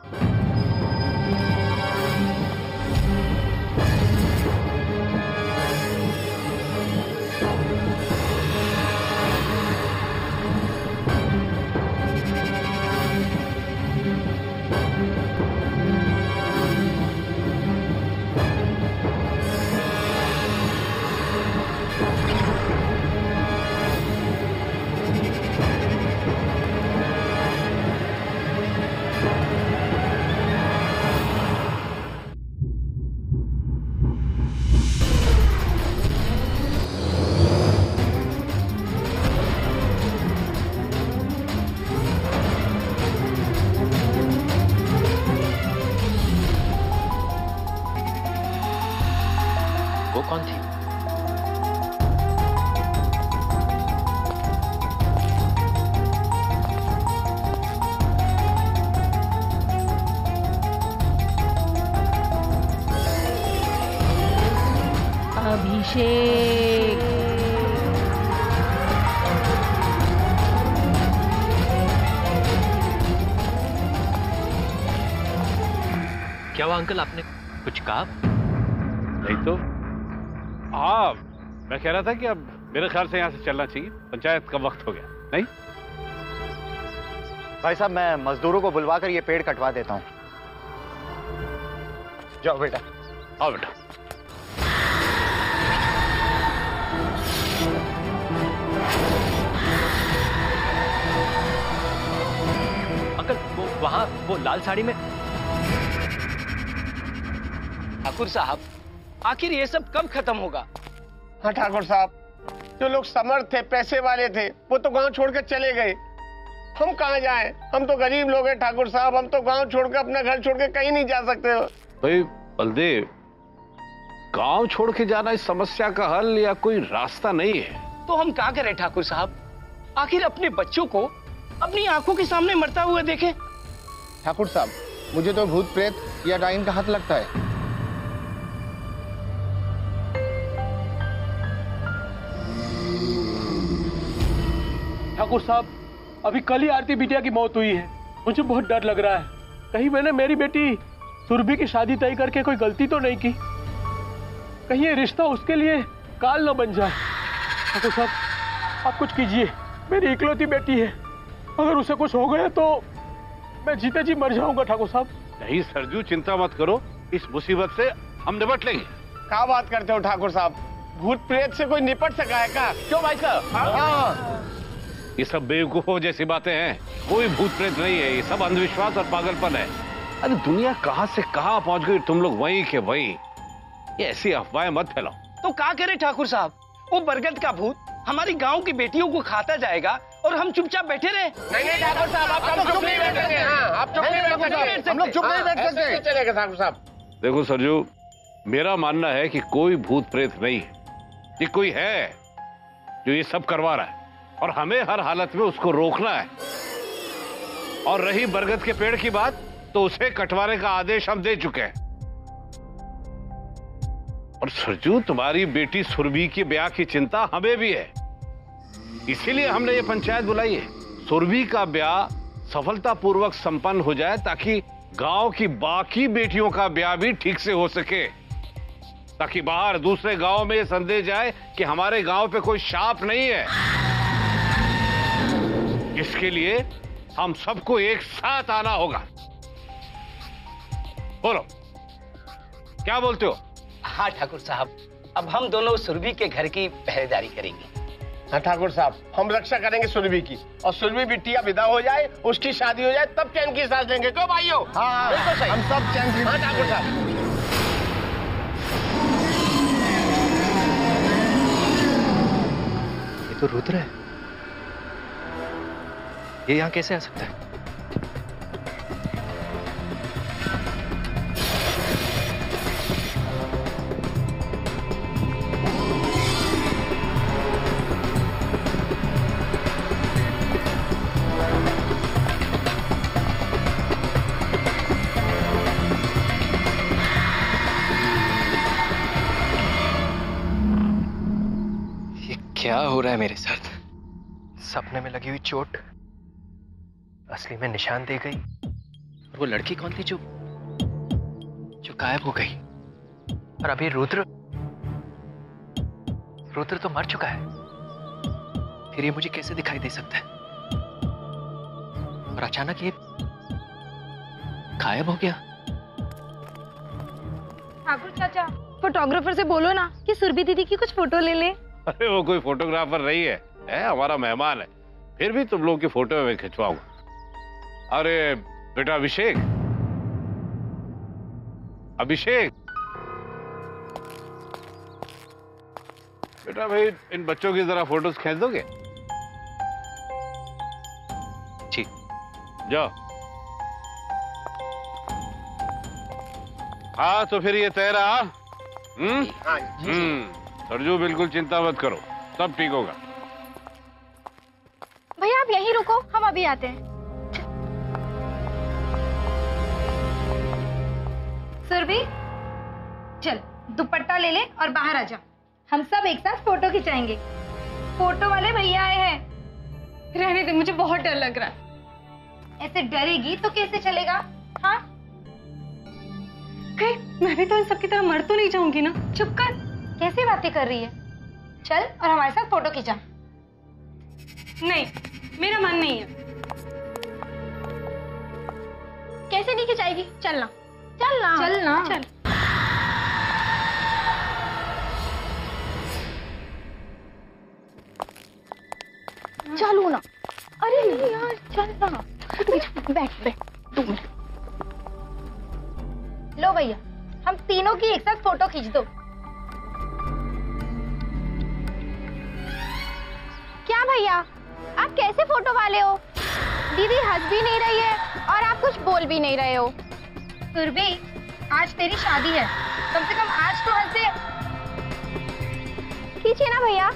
कौन थी? अभिषेक। क्या हुआ अंकल, आपने कुछ कहा? नहीं तो हाँ, मैं कह रहा था कि अब मेरे ख्याल से यहाँ से चलना चाहिए, पंचायत का वक्त हो गया। नहीं भाई साहब, मैं मजदूरों को बुलवाकर ये पेड़ कटवा देता हूँ। जाओ बेटा। आओ बेटा। अंकल वो वहां वो लाल साड़ी में। ठाकुर साहब, आखिर ये सब कब खत्म होगा? हाँ ठाकुर साहब, जो लोग समर्थ थे, पैसे वाले थे, वो तो गांव छोड़कर चले गए। हम कहाँ जाएं? हम तो गरीब लोग हैं ठाकुर साहब, हम तो गांव छोड़कर, अपना घर छोड़कर कहीं नहीं जा सकते। भाई बलदेव, गांव छोड़ के जाना इस समस्या का हल या कोई रास्ता नहीं है। तो हम क्या करें ठाकुर साहब? आखिर अपने बच्चों को अपनी आंखों के सामने मरता हुआ देखें। ठाकुर साहब, मुझे तो भूत प्रेत या डाइन का हाथ लगता है। ठाकुर साहब, अभी कल ही आरती बिटिया की मौत हुई है। मुझे बहुत डर लग रहा है, कहीं मैंने मेरी बेटी सुरभि की शादी तय करके कोई गलती तो नहीं की, कहीं ये रिश्ता उसके लिए काल न बन जाए। ठाकुर साहब, आप कुछ कीजिए, मेरी इकलौती बेटी है, अगर उसे कुछ हो गया तो मैं जीते जी मर जाऊंगा। ठाकुर साहब। नहीं सरजू, चिंता मत करो, इस मुसीबत से हम निपट लेंगे। क्या बात करते हो ठाकुर साहब, भूत प्रेत से कोई निपट सका है क्या? क्यों भाई साहब? हाँ। ये सब बेवकूफों जैसी बातें हैं, कोई भूत प्रेत नहीं है, ये सब अंधविश्वास और पागलपन है। अरे दुनिया कहाँ से कहाँ पहुंच गई, तुम लोग वहीं के वहीं। ये ऐसी अफवाहें मत फैलाओ। तो क्या करे ठाकुर साहब, वो बरगद का भूत हमारी गांव की बेटियों को खाता जाएगा और हम चुपचाप बैठे रहे? नहीं नहीं ठाकुर साहब, आप चुप नहीं बैठ सकते। हाँ, आप चुप नहीं बैठ सकते, हम लोग चुप नहीं बैठ सकते। चलेगा ठाकुर साहब। देखो सरजू, मेरा मानना है कि कोई भूत प्रेत नहीं है, ये कोई है जो ये सब करवा रहा है और हमें हर हालत में उसको रोकना है। और रही बरगद के पेड़ की बात, तो उसे कटवाने का आदेश हम दे चुके हैं। और सरजू, तुम्हारी बेटी सुरभि के ब्याह की चिंता हमें भी है, इसीलिए हमने ये पंचायत बुलाई है। सुरभि का ब्याह सफलतापूर्वक संपन्न हो जाए ताकि गांव की बाकी बेटियों का ब्याह भी ठीक से हो सके, ताकि बाहर दूसरे गांव में ये संदेह जाए कि हमारे गांव पे कोई शाप नहीं है। इसके लिए हम सबको एक साथ आना होगा। बोलो, क्या बोलते हो? हाँ ठाकुर साहब, अब हम दोनों सुरभि के घर की पहरेदारी करेंगे। हाँ ठाकुर साहब, हम रक्षा करेंगे सुरभि की, और सुरभि बिटिया विदा हो जाए, उसकी शादी हो जाए, तब चैन की सांस लेंगे। क्यों भाइयों? हाँ, बिल्कुल सही, हम सब चैन की। हाँ ठाकुर साहब। ये तो रुद्र है, ये यहाँ कैसे आ सकता है? क्या हो रहा है मेरे साथ? सपने में लगी हुई चोट असली में निशान दे गई, और वो लड़की कौन थी जो जो गायब हो गई? और अभी रुद्र रुद्र तो मर चुका है, फिर ये मुझे कैसे दिखाई दे सकता है? और अचानक ये गायब हो गया। ठाकुर चाचा, फोटोग्राफर से बोलो ना कि सुरभि दीदी की कुछ फोटो ले ले। अरे वो कोई फोटोग्राफर नहीं है, है हमारा मेहमान है, फिर भी तुम लोग की फोटो में खिंचवाऊंगा। अरे बेटा अभिषेक, अभिषेक बेटा भाई, इन बच्चों की जरा फोटोज खींच दोगे? जी जाओ। हाँ तो फिर ये तय रहा। हम्म हम्म सरजू, बिल्कुल चिंता मत करो, सब ठीक होगा। भैया आप यहीं रुको, हम अभी आते हैं। सुरभि, चल दुपट्टा ले ले और बाहर आ जा, हम सब एक साथ फोटो खिंचाएंगे। फोटो वाले भैया आए हैं। रहने दे, मुझे बहुत डर लग रहा है। ऐसे डरेगी तो कैसे चलेगा? हाँ, मैं भी तो इन सबकी तरह मर तो नहीं जाऊंगी ना। चुप कर, कैसी बातें कर रही है? चल और हमारे साथ फोटो खिंचा। नहीं, मेरा मन नहीं है। कैसे नहीं खिंचाएगी? चलना चलना चलना चल। चलो ना। अरे नहीं यार, चलना। बैठ बैठ दो मिनट। लो भैया, हम तीनों की एक साथ फोटो खींच दो। क्या भैया, आप कैसे फोटो वाले हो? दीदी हंस भी नहीं रही है और आप कुछ बोल भी नहीं रहे हो। सुरभि, आज तेरी शादी है, कम से कम आज तो हंसे। खींचिए ना भैया।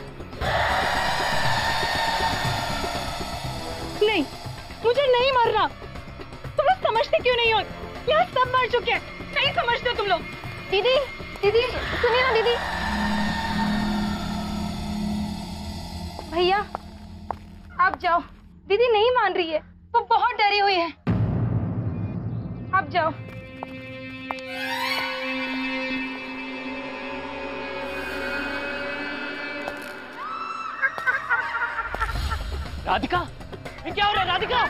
नहीं, मुझे नहीं मरना। तुम लोग समझते क्यों नहीं हो? यहाँ सब मर चुके हैं, नहीं समझते तुम लोग। दीदी, दीदी सुनिए ना दीदी। भैया आप जाओ, दीदी नहीं मान रही है, वो बहुत डरी हुई है। आप जाओ। राधिका, ये क्या हो रहा है राधिका?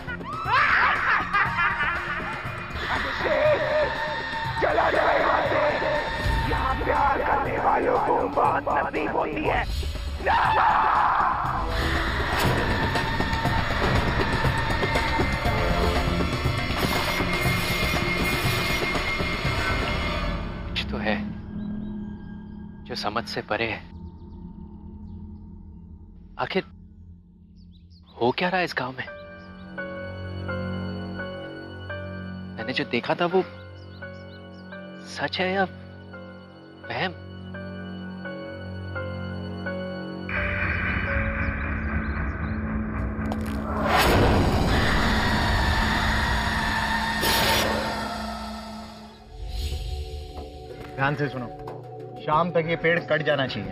चला जाए यहाँ से। यहाँ प्यार करने वालों को बहुत नसीब होती है। कुछ तो है जो समझ से परे है। आखिर हो क्या रहा है इस गांव में? मैंने जो देखा था वो सच है या वहम? ध्यान से सुनो, शाम तक ये पेड़ कट जाना चाहिए।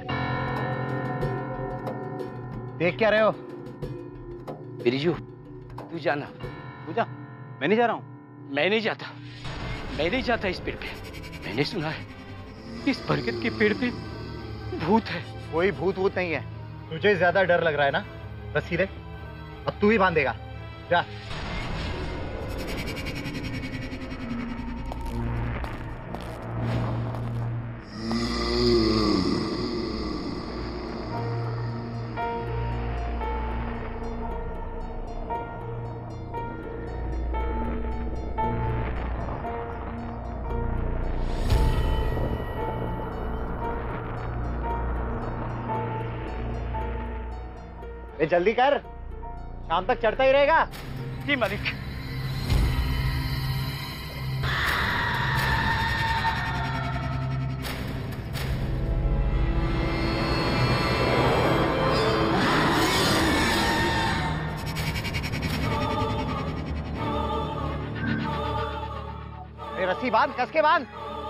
देख क्या रहे हो? बिरजू, तू जाना। तू जा, मैं नहीं जा रहा हूं। मैं नहीं जाता, मैं नहीं जाता इस पेड़ पे। मैंने सुना है इस बरगद के पेड़ पे भूत है। कोई भूत वूत नहीं है। तुझे ज्यादा डर लग रहा है ना? रस्सी दे, अब तू ही बांधेगा। जा। ए जल्दी कर, शाम तक चढ़ता ही रहेगा। जी मालिक। ए रस्सी बांध, कस के बांध।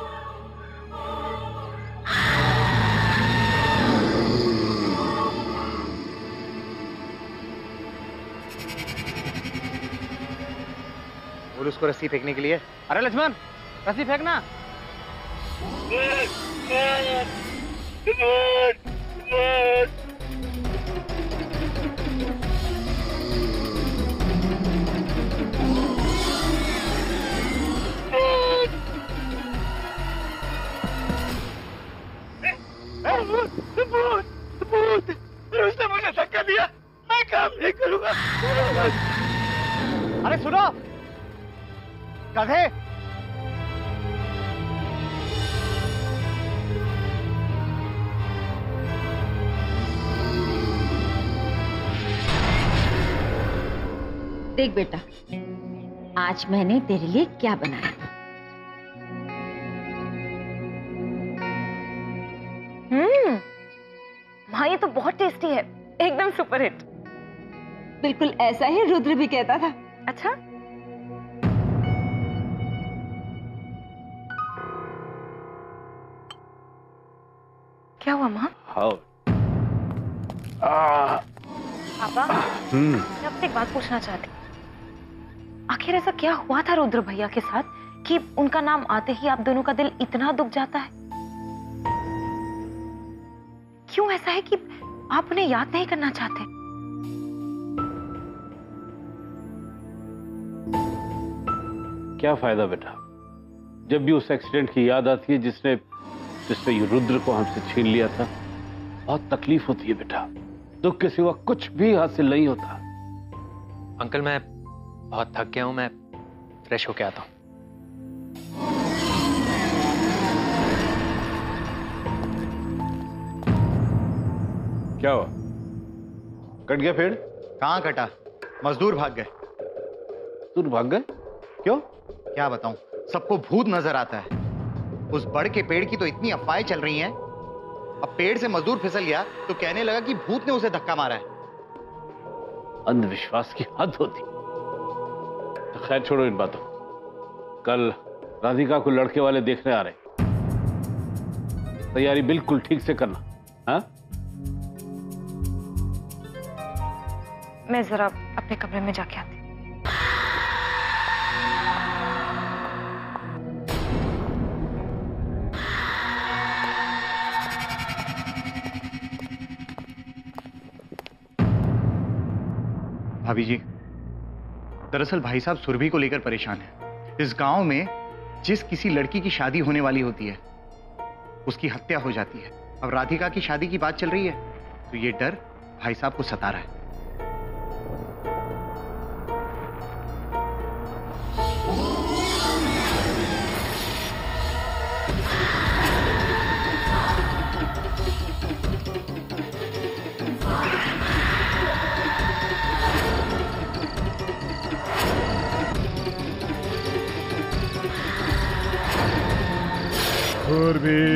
बोल उसको रस्सी फेंकने के लिए। अरे लक्ष्मण, रस्सी फेंकना। उसने मुझे धक्का दिया, मैं काम नहीं करूंगा। अरे सुनो गधे, देख बेटा, आज मैंने तेरे लिए क्या बनाया। हम्म, माँ ये तो बहुत टेस्टी है, एकदम सुपर हिट। बिल्कुल ऐसा ही रुद्र भी कहता था। अच्छा, क्या हुआ माँ? हाँ। पापा, मैं आपसे एक बात पूछना चाहती हूँ। आखिर ऐसा क्या हुआ था रुद्र भैया के साथ कि उनका नाम आते ही आप दोनों का दिल इतना दुख जाता है? क्यों ऐसा है कि आप उन्हें याद नहीं करना चाहते? क्या फायदा बेटा, जब भी उस एक्सीडेंट की याद आती है जिसने जिसने ये रुद्र को हमसे छीन लिया था, बहुत तकलीफ होती है बेटा। दुख के सिवा कुछ भी हासिल नहीं होता। अंकल मैं बहुत थक गया हूं, मैं फ्रेश होके आता हूं। क्या हुआ? कट गया पेड़? कहाँ कटा, मजदूर भाग गए। मजदूर भाग गए? क्यों? क्या बताऊं, सबको भूत नजर आता है। उस बड़ के पेड़ की तो इतनी अफवाहें चल रही हैं। अब पेड़ से मजदूर फिसल गया तो कहने लगा कि भूत ने उसे धक्का मारा है। अंधविश्वास की हद होती। तो खैर छोड़ो इन बातों। कल राधिका को लड़के वाले देखने आ रहे, तैयारी बिल्कुल ठीक से करना। हाँ? मैं जरा अपने कमरे में जाके आती। भाभी जी, दरअसल भाई साहब सुरभि को लेकर परेशान है। इस गांव में जिस किसी लड़की की शादी होने वाली होती है उसकी हत्या हो जाती है। अब राधिका की शादी की बात चल रही है तो ये डर भाई साहब को सता रहा है। और भी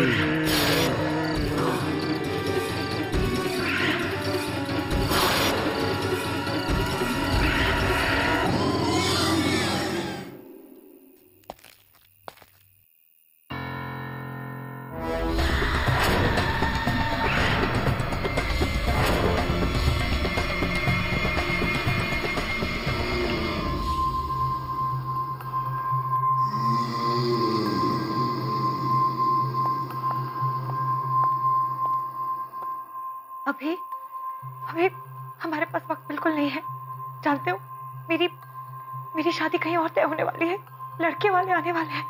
अभी अभी हमारे पास वक्त बिल्कुल नहीं है। जानते हो, मेरी मेरी शादी कहीं और तय होने वाली है। लड़के वाले आने वाले हैं।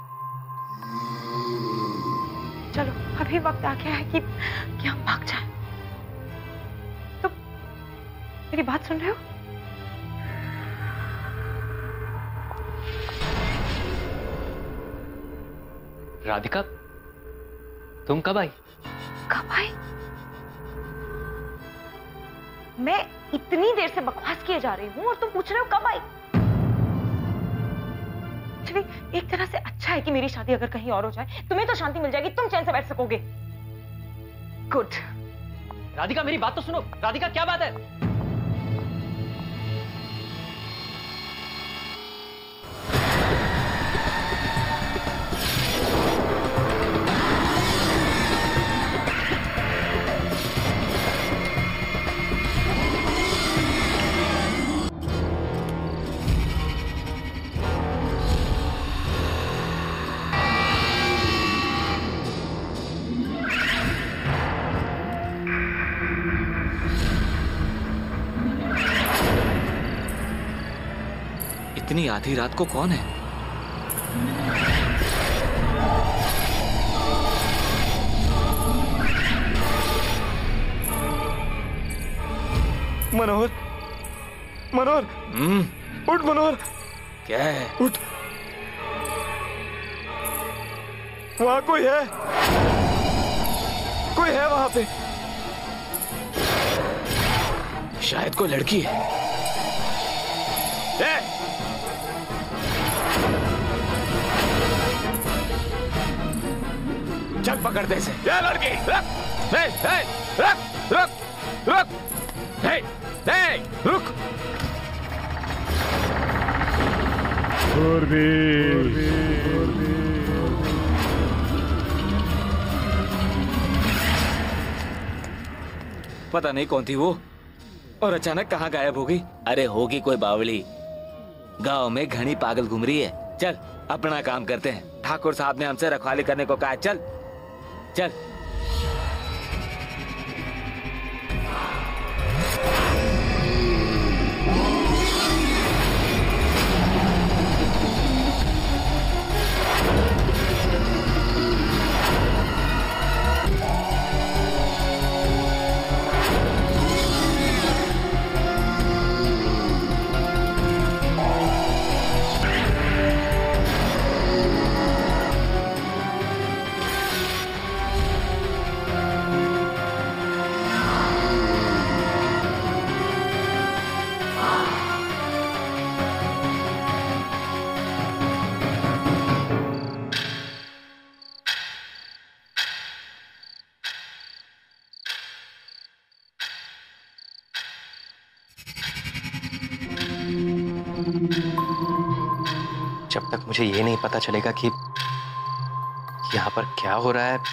चलो, अभी वक्त आ गया है कि, कि हम भाग जाएं। तो मेरी बात सुन रहे हो? राधिका, तुम कब आई? कब आई? मैं इतनी देर से बकवास किए जा रही हूँ और तुम पूछ रहे हो कब आई? चलिए, एक तरह से अच्छा है कि मेरी शादी अगर कहीं और हो जाए, तुम्हें तो शांति मिल जाएगी, तुम चैन से बैठ सकोगे। गुड। राधिका, मेरी बात तो सुनो। राधिका, क्या बात है? इतनी आधी रात को कौन है? मनोहर, मनोहर, उठ मनोहर। क्या है? उठ, वहां कोई है, कोई है वहां पे। शायद कोई लड़की है। ए! चल पकड़ दे इसे। ये लड़की, रुक, हे, हे, रुक, रुक, रुक, हे, हे, रुक। और भी पता नहीं कौन थी वो और अचानक कहाँ गायब हो गई। अरे होगी कोई बावली। गांव में घनी पागल घूम रही है। चल अपना काम करते हैं। ठाकुर साहब ने हमसे रखवाली करने को कहा। चल चल। जब तक मुझे ये नहीं पता चलेगा कि यहाँ पर क्या हो रहा है,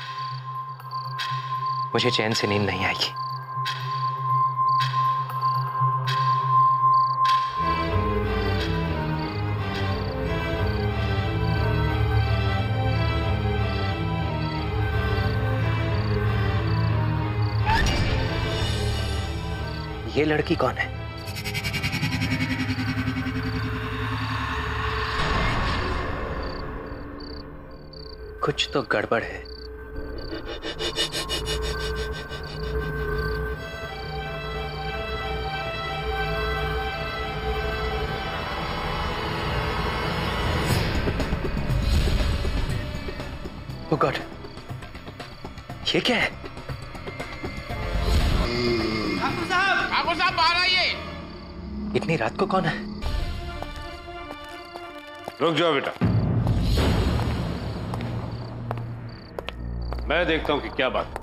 मुझे चैन से नींद नहीं आएगी। ये लड़की कौन है? कुछ तो गड़बड़ है। Oh God, ये क्या है? ठाकुर साहब, ठाकुर साहब बाहर आइए। इतनी रात को कौन है? रुक जाओ बेटा, मैं देखता हूं कि क्या बात है।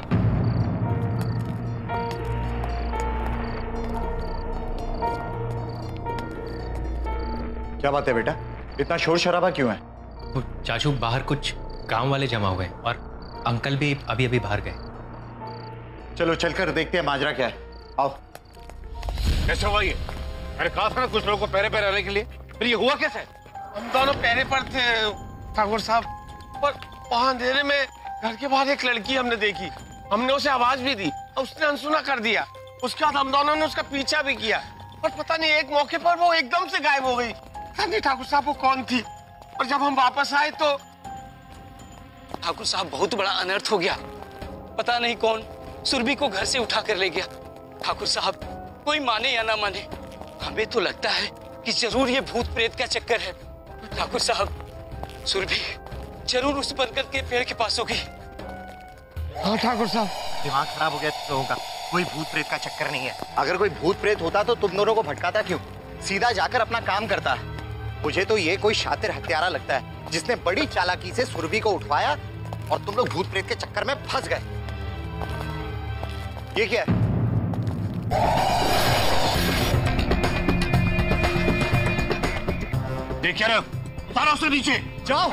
क्या बात है बेटा, इतना शोर शराबा क्यों है? वो चाचू बाहर कुछ गांव वाले जमा हुए हैं और अंकल भी अभी अभी बाहर गए। चलो चलकर देखते हैं माजरा क्या है। आओ। कैसे हुआ ये? मैंने कहा था ना कुछ लोगों को पैरे पैरे रहने के लिए, फिर ये हुआ कैसे? हम दोनों पैरे पर थे ठाकुर साहब, पर वहां अंधेरे में घर के बाहर एक लड़की हमने देखी। हमने उसे आवाज भी दी और उसने अनसुना कर दिया। उसके बाद हम दोनों ने उसका पीछा भी किया, पर पता नहीं एक मौके पर वो एकदम से गायब हो गई। नहीं ठाकुर साहब वो कौन थी, और जब हम वापस आए तो ठाकुर साहब बहुत बड़ा अनर्थ हो गया। पता नहीं कौन सुरभि को घर से उठा कर ले गया। ठाकुर साहब कोई माने या ना माने, हमें तो लगता है कि जरूर ये भूत प्रेत का चक्कर है। ठाकुर साहब सुरभि जरूर उस बरगद के पेड़ के पास होगी। हाँ ठाकुर साहब, दिमाग खराब हो गया तुम लोगों का। कोई भूत प्रेत का चक्कर नहीं है। अगर कोई भूत प्रेत होता तो तुम दोनों को भटकाता क्यों? सीधा जाकर अपना काम करता। मुझे तो ये कोई शातिर हत्यारा लगता है जिसने बड़ी चालाकी से सुरभि को उठवाया और तुम लोग भूत प्रेत के चक्कर में फंस गए। ये क्या है? देख क्या रहे हो? उतारो उसे नीचे। जाओ।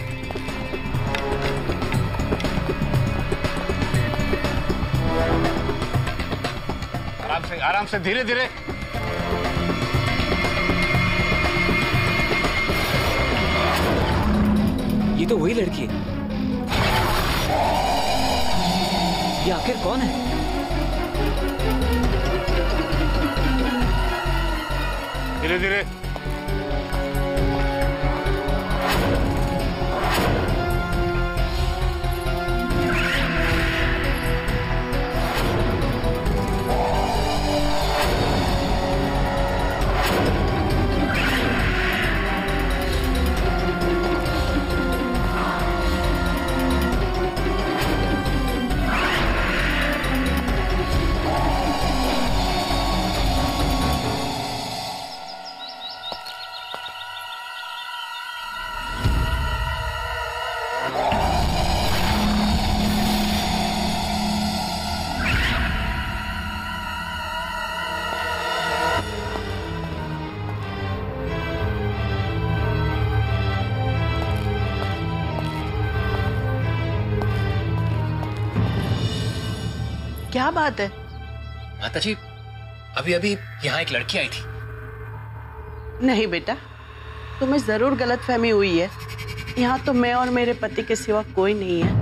आराम से आराम से, धीरे धीरे। ये तो वही लड़की है। ये आखिर कौन है? धीरे धीरे। क्या बात है? माता जी, अभी अभी यहाँ एक लड़की आई थी। नहीं बेटा, तुम्हें जरूर गलतफहमी हुई है। यहाँ तो मैं और मेरे पति के सिवा कोई नहीं है।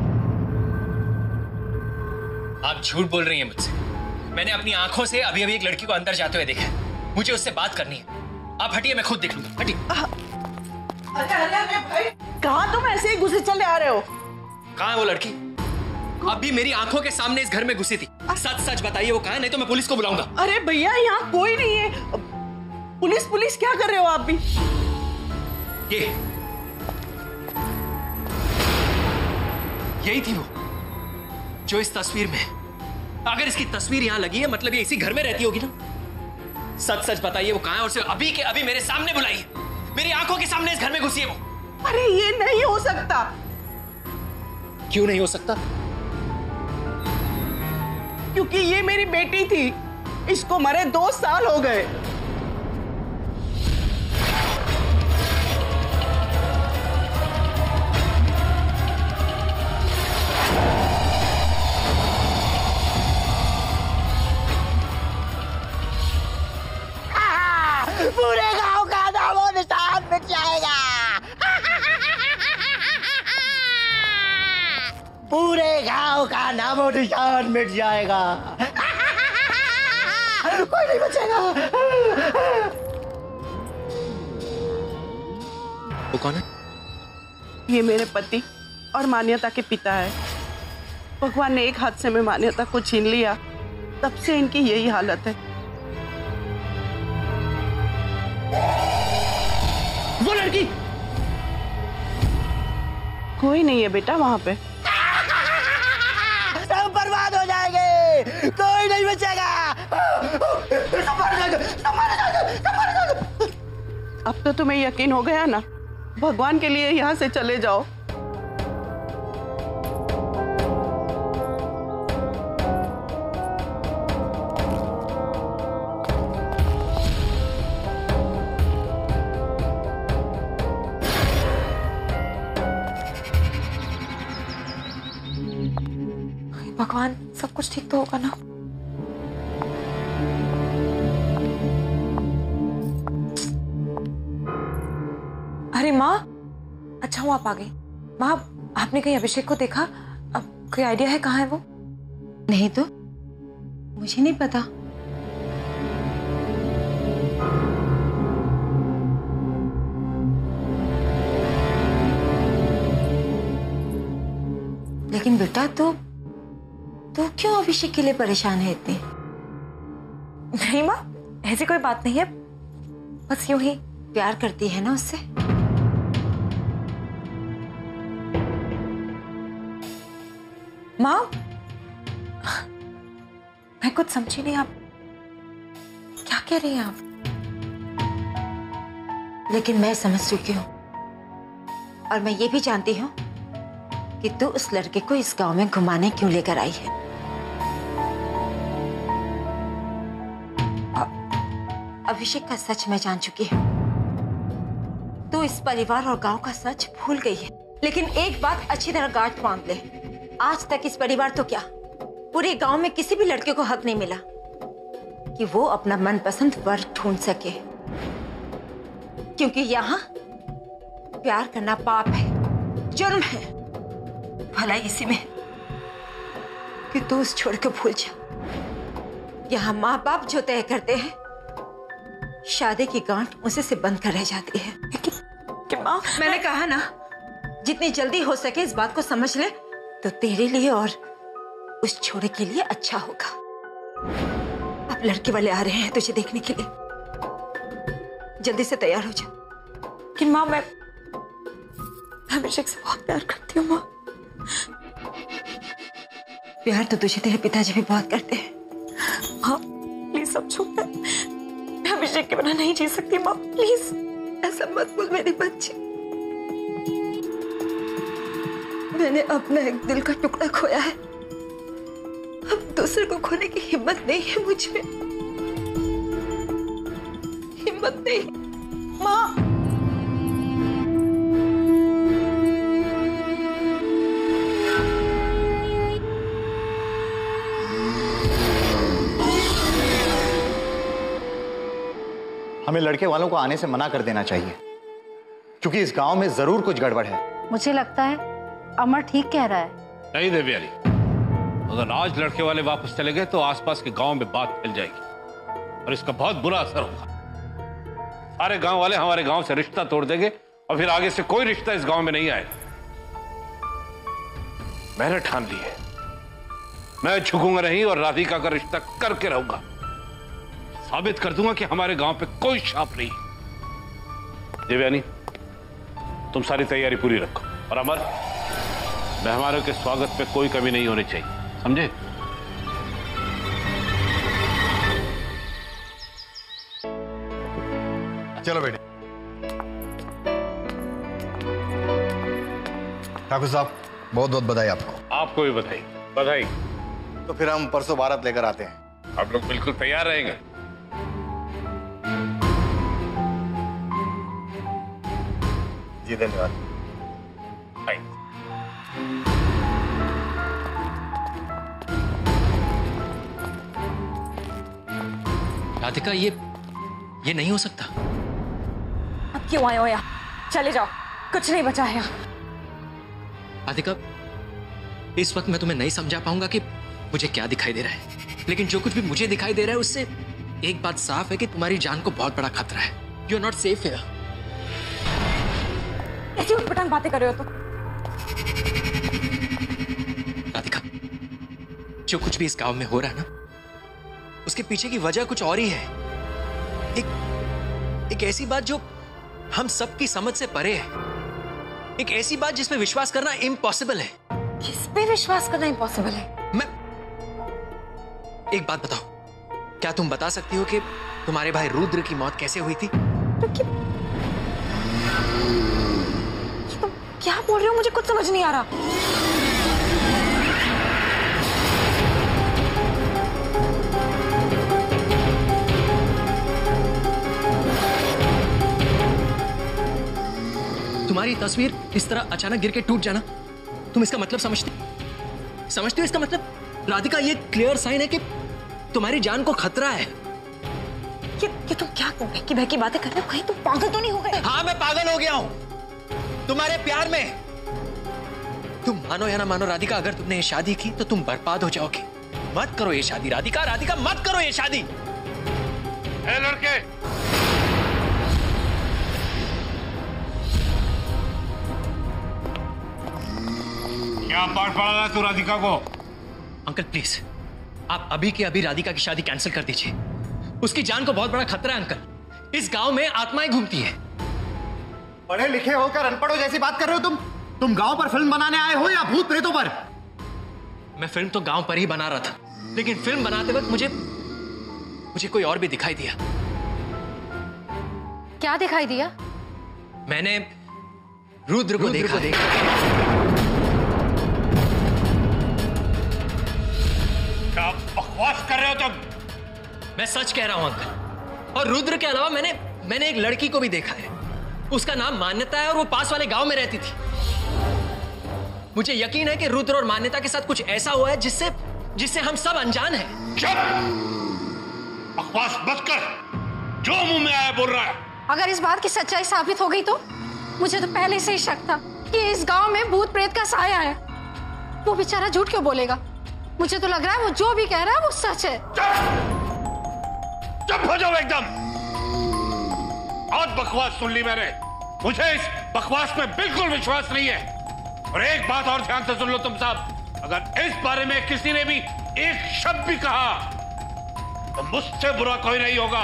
आप झूठ बोल रही हैं मुझसे। मैंने अपनी आंखों से अभी अभी एक लड़की को अंदर जाते हुए देखा है। मुझे उससे बात करनी है। आप हटिए, मैं खुद देख लूंगा। हटिए। अरे अरे अरे भाई, कहाँ तुम ऐसे ही घुसे चले आ रहे हो? कहाँ है वो लड़की? अभी मेरी आंखों के सामने इस घर में घुसी थी। सच सच बताइए वो कहाँ है, नहीं तो मैं पुलिस को बुलाऊंगा। अरे भैया, यहाँ कोई नहीं है। पुलिस पुलिस क्या कर रहे हो आप भी? ये यही थी वो जो इस तस्वीर में। अगर इसकी तस्वीर यहाँ लगी है मतलब ये इसी घर में रहती होगी ना। सच सच बताइए वो कहाँ है, और सिर्फ अभी के अभी मेरे सामने बुलाइए। मेरी आंखों के सामने इस घर में घुसी है वो। अरे ये नहीं हो सकता। क्यों नहीं हो सकता? क्योंकि ये मेरी बेटी थी। इसको मरे दो साल हो गए। पूरे गांव का नामो निशान मिट जाएगा। पूरे गांव का नामो निशान मिट जाएगा। कोई नहीं बचेगा। वो कौन है? ये मेरे पति और मान्यता के पिता है। भगवान ने एक हाथ से में मान्यता को छीन लिया, तब से इनकी यही हालत है। वो लड़की कोई नहीं है बेटा वहां पे। सब बर्बाद हो जाएंगे, कोई नहीं बचेगा। सब मर जाएंगे, सब मर जाएंगे, सब मर जाएंगे। अब तो तुम्हें यकीन हो गया ना, भगवान के लिए यहाँ से चले जाओ। भगवान, सब कुछ ठीक तो होगा ना? अरे माँ, अच्छा हुआ आप आ गई। माँ, आपने कहीं अभिषेक को देखा? अब कोई आइडिया है कहाँ है वो? नहीं तो मुझे नहीं पता। लेकिन बेटा तो तो क्यों अभिषेक के लिए परेशान है इतनी? नहीं माँ, ऐसी कोई बात नहीं है, बस यूं ही। प्यार करती है ना उससे? माँ, मैं कुछ समझी नहीं, आप क्या कह रही हैं आप? लेकिन मैं समझ चुकी हूँ, और मैं ये भी जानती हूँ कि तू उस लड़के को इस गांव में घुमाने क्यों लेकर आई है। अभिषेक का सच मैं जान चुकी हूँ। तू इस परिवार और गांव का सच भूल गई है। लेकिन एक बात अच्छी तरह गांठ बांध ले, आज तक इस परिवार तो क्या, पूरे गांव में किसी भी लड़के को हक नहीं मिला कि वो अपना मनपसंद वर ढूंढ सके, क्योंकि यहाँ प्यार करना पाप है, जुर्म है। भलाई इसी में कि तू उस छोड़ के भूल जा। यहाँ माँ बाप जो तय करते हैं, शादी की गांठ उसी से बंद कर रह जाती है। लेकिन कि माँ, मैंने कहा ना, जितनी जल्दी हो सके इस बात को समझ ले तो तेरे लिए और उस छोरे के लिए अच्छा होगा। अब लड़के वाले आ रहे हैं तुझे देखने के लिए, जल्दी से तैयार हो जा। कि माँ, मैं अभिषेक से बहुत प्यार करती हूँ माँ। प्यार तो तुझे तेरे पिताजी भी बहुत करते हैं। हाँ, प्लीज समझो, मैं अभिषेक के बिना नहीं जी सकती माँ, प्लीज ऐसा मत बोल मेरी बच्ची। मैंने अपना एक दिल का टुकड़ा खोया है, अब दूसरे को खोने की हिम्मत नहीं है मुझ में, हिम्मत नहीं। माँ, हमें लड़के वालों को आने से मना कर देना चाहिए, क्योंकि इस गांव में जरूर कुछ गड़बड़ है। मुझे लगता है अमर ठीक कह रहा है। नहीं देवयानी, अगर आज लड़के वाले वापस चले गए तो आसपास के गांव में बात फैल जाएगी और इसका बहुत बुरा असर होगा। सारे गांव वाले हमारे गांव से रिश्ता तोड़ देंगे और फिर आगे से कोई रिश्ता इस गांव में नहीं आएगा। मैंने ठान ली है, मैं झुकूंगा नहीं और राधिका का रिश्ता करके रहूंगा। साबित कर दूंगा कि हमारे गांव पे कोई शाप नहीं। देवयानी, तुम सारी तैयारी पूरी रखो, और अमर, मेहमानों के स्वागत पे कोई कमी नहीं होनी चाहिए, समझे? चलो बेटे। ठाकुर साहब, बहुत बहुत बधाई आपको। आपको भी बधाई। बधाई। तो फिर हम परसों बारात लेकर आते हैं। आप लोग बिल्कुल तैयार रहेंगे? जी धन्यवाद। राधिका, ये ये नहीं हो सकता। अब क्यों आए हो यहाँ? चले जाओ, कुछ नहीं बचा है यहाँ। राधिका, इस वक्त मैं तुम्हें नहीं समझा पाऊंगा कि मुझे क्या दिखाई दे रहा है, लेकिन जो कुछ भी मुझे दिखाई दे रहा है उससे एक बात साफ है कि तुम्हारी जान को बहुत बड़ा खतरा है। You are not safe here. ऐसी उटपटांग बातें कर रहे हो तो? राधिका, जो कुछ भी इस गांव में हो रहा है ना, उसके पीछे की वजह कुछ और ही है। एक एक ऐसी बात जो हम सबकी समझ से परे है। एक ऐसी बात जिसमें विश्वास करना इम्पॉसिबल है। किस पे विश्वास करना इम्पॉसिबल है? मैं एक बात बताओ, क्या तुम बता सकती हो कि तुम्हारे भाई रुद्र की मौत कैसे हुई थी? तो तुम क्या बोल रहे हो? मुझे कुछ समझ नहीं आ रहा। तुम्हारी तस्वीर इस तरह अचानक गिर के टूट जाना, तुम इसका मतलब समझते समझते हो? इसका मतलब राधिका, ये क्लियर साइन है कि तुम्हारी जान को खतरा है। ये, ये तुम क्या बहकी बहकी बातें कर रहे हो? कहीं तुम पागल तो नहीं हो गए? हाँ, मैं पागल हो गया हूं तुम्हारे प्यार में। तुम मानो या ना मानो राधिका, अगर तुमने ये शादी की तो तुम बर्बाद हो जाओगे। मत करो ये शादी राधिका, राधिका मत करो ये शादी। ए लड़के, क्या पाठ पढ़ा रहा है तू राधिका को? अंकल प्लीज, आप अभी के अभी राधिका की शादी कैंसिल कर दीजिए। उसकी जान को बहुत बड़ा खतरा है अंकल। इस गांव में आत्माएं घूमती हैं। पढ़े लिखे होकर अनपढ़ों जैसी बात कर रहे हो तुम? तुम गांव पर फिल्म बनाने आए हो या भूत प्रेतों पर? मैं फिल्म तो गांव पर ही बना रहा था, लेकिन फिल्म बनाते वक्त मुझे मुझे कोई और भी दिखाई दिया। क्या दिखाई दिया? मैंने रुद्र को देखा। क्या बकवास कर रहे हो तुम? मैं सच कह रहा हूं अंकल। और रुद्र के अलावा मैंने मैंने एक लड़की को भी देखा है। उसका नाम मान्यता है और वो पास वाले गांव में रहती थी। मुझे यकीन है कि रुद्र और मान्यता के साथ कुछ ऐसा हुआ है जिससे जिससे हम सब अनजान हैं। चुप! बकवास मत कर, जो मुंह में आया बोल रहा है। अगर इस बात की सच्चाई साबित हो गई तो? मुझे तो पहले से ही शक था कि इस गांव में भूत प्रेत का साया है। वो बेचारा झूठ क्यों बोलेगा? मुझे तो लग रहा है वो जो भी कह रहा है वो सच है। चुप हो जाओ एकदम। बहुत बकवास सुन ली मैंने। मुझे इस बकवास में बिल्कुल विश्वास नहीं है। और एक बात और ध्यान से सुन लो तुम सब, अगर इस बारे में किसी ने भी एक शब्द भी कहा तो मुझसे बुरा कोई नहीं होगा।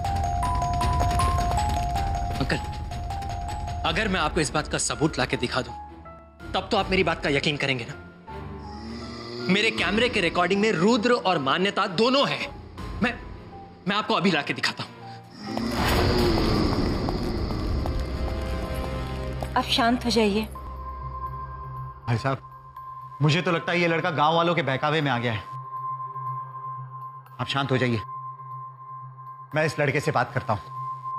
अंकल, अगर मैं आपको इस बात का सबूत लाके दिखा दूं, तब तो आप मेरी बात का यकीन करेंगे ना? मेरे कैमरे के रिकॉर्डिंग में रुद्र और मान्यता दोनों हैं। मैं मैं आपको अभी लाके दिखाता हूं। आप शांत हो जाइए। भाई साहब, मुझे तो लगता है ये लड़का गांव वालों के बहकावे में आ गया है। आप शांत हो जाइए, मैं इस लड़के से बात करता हूं।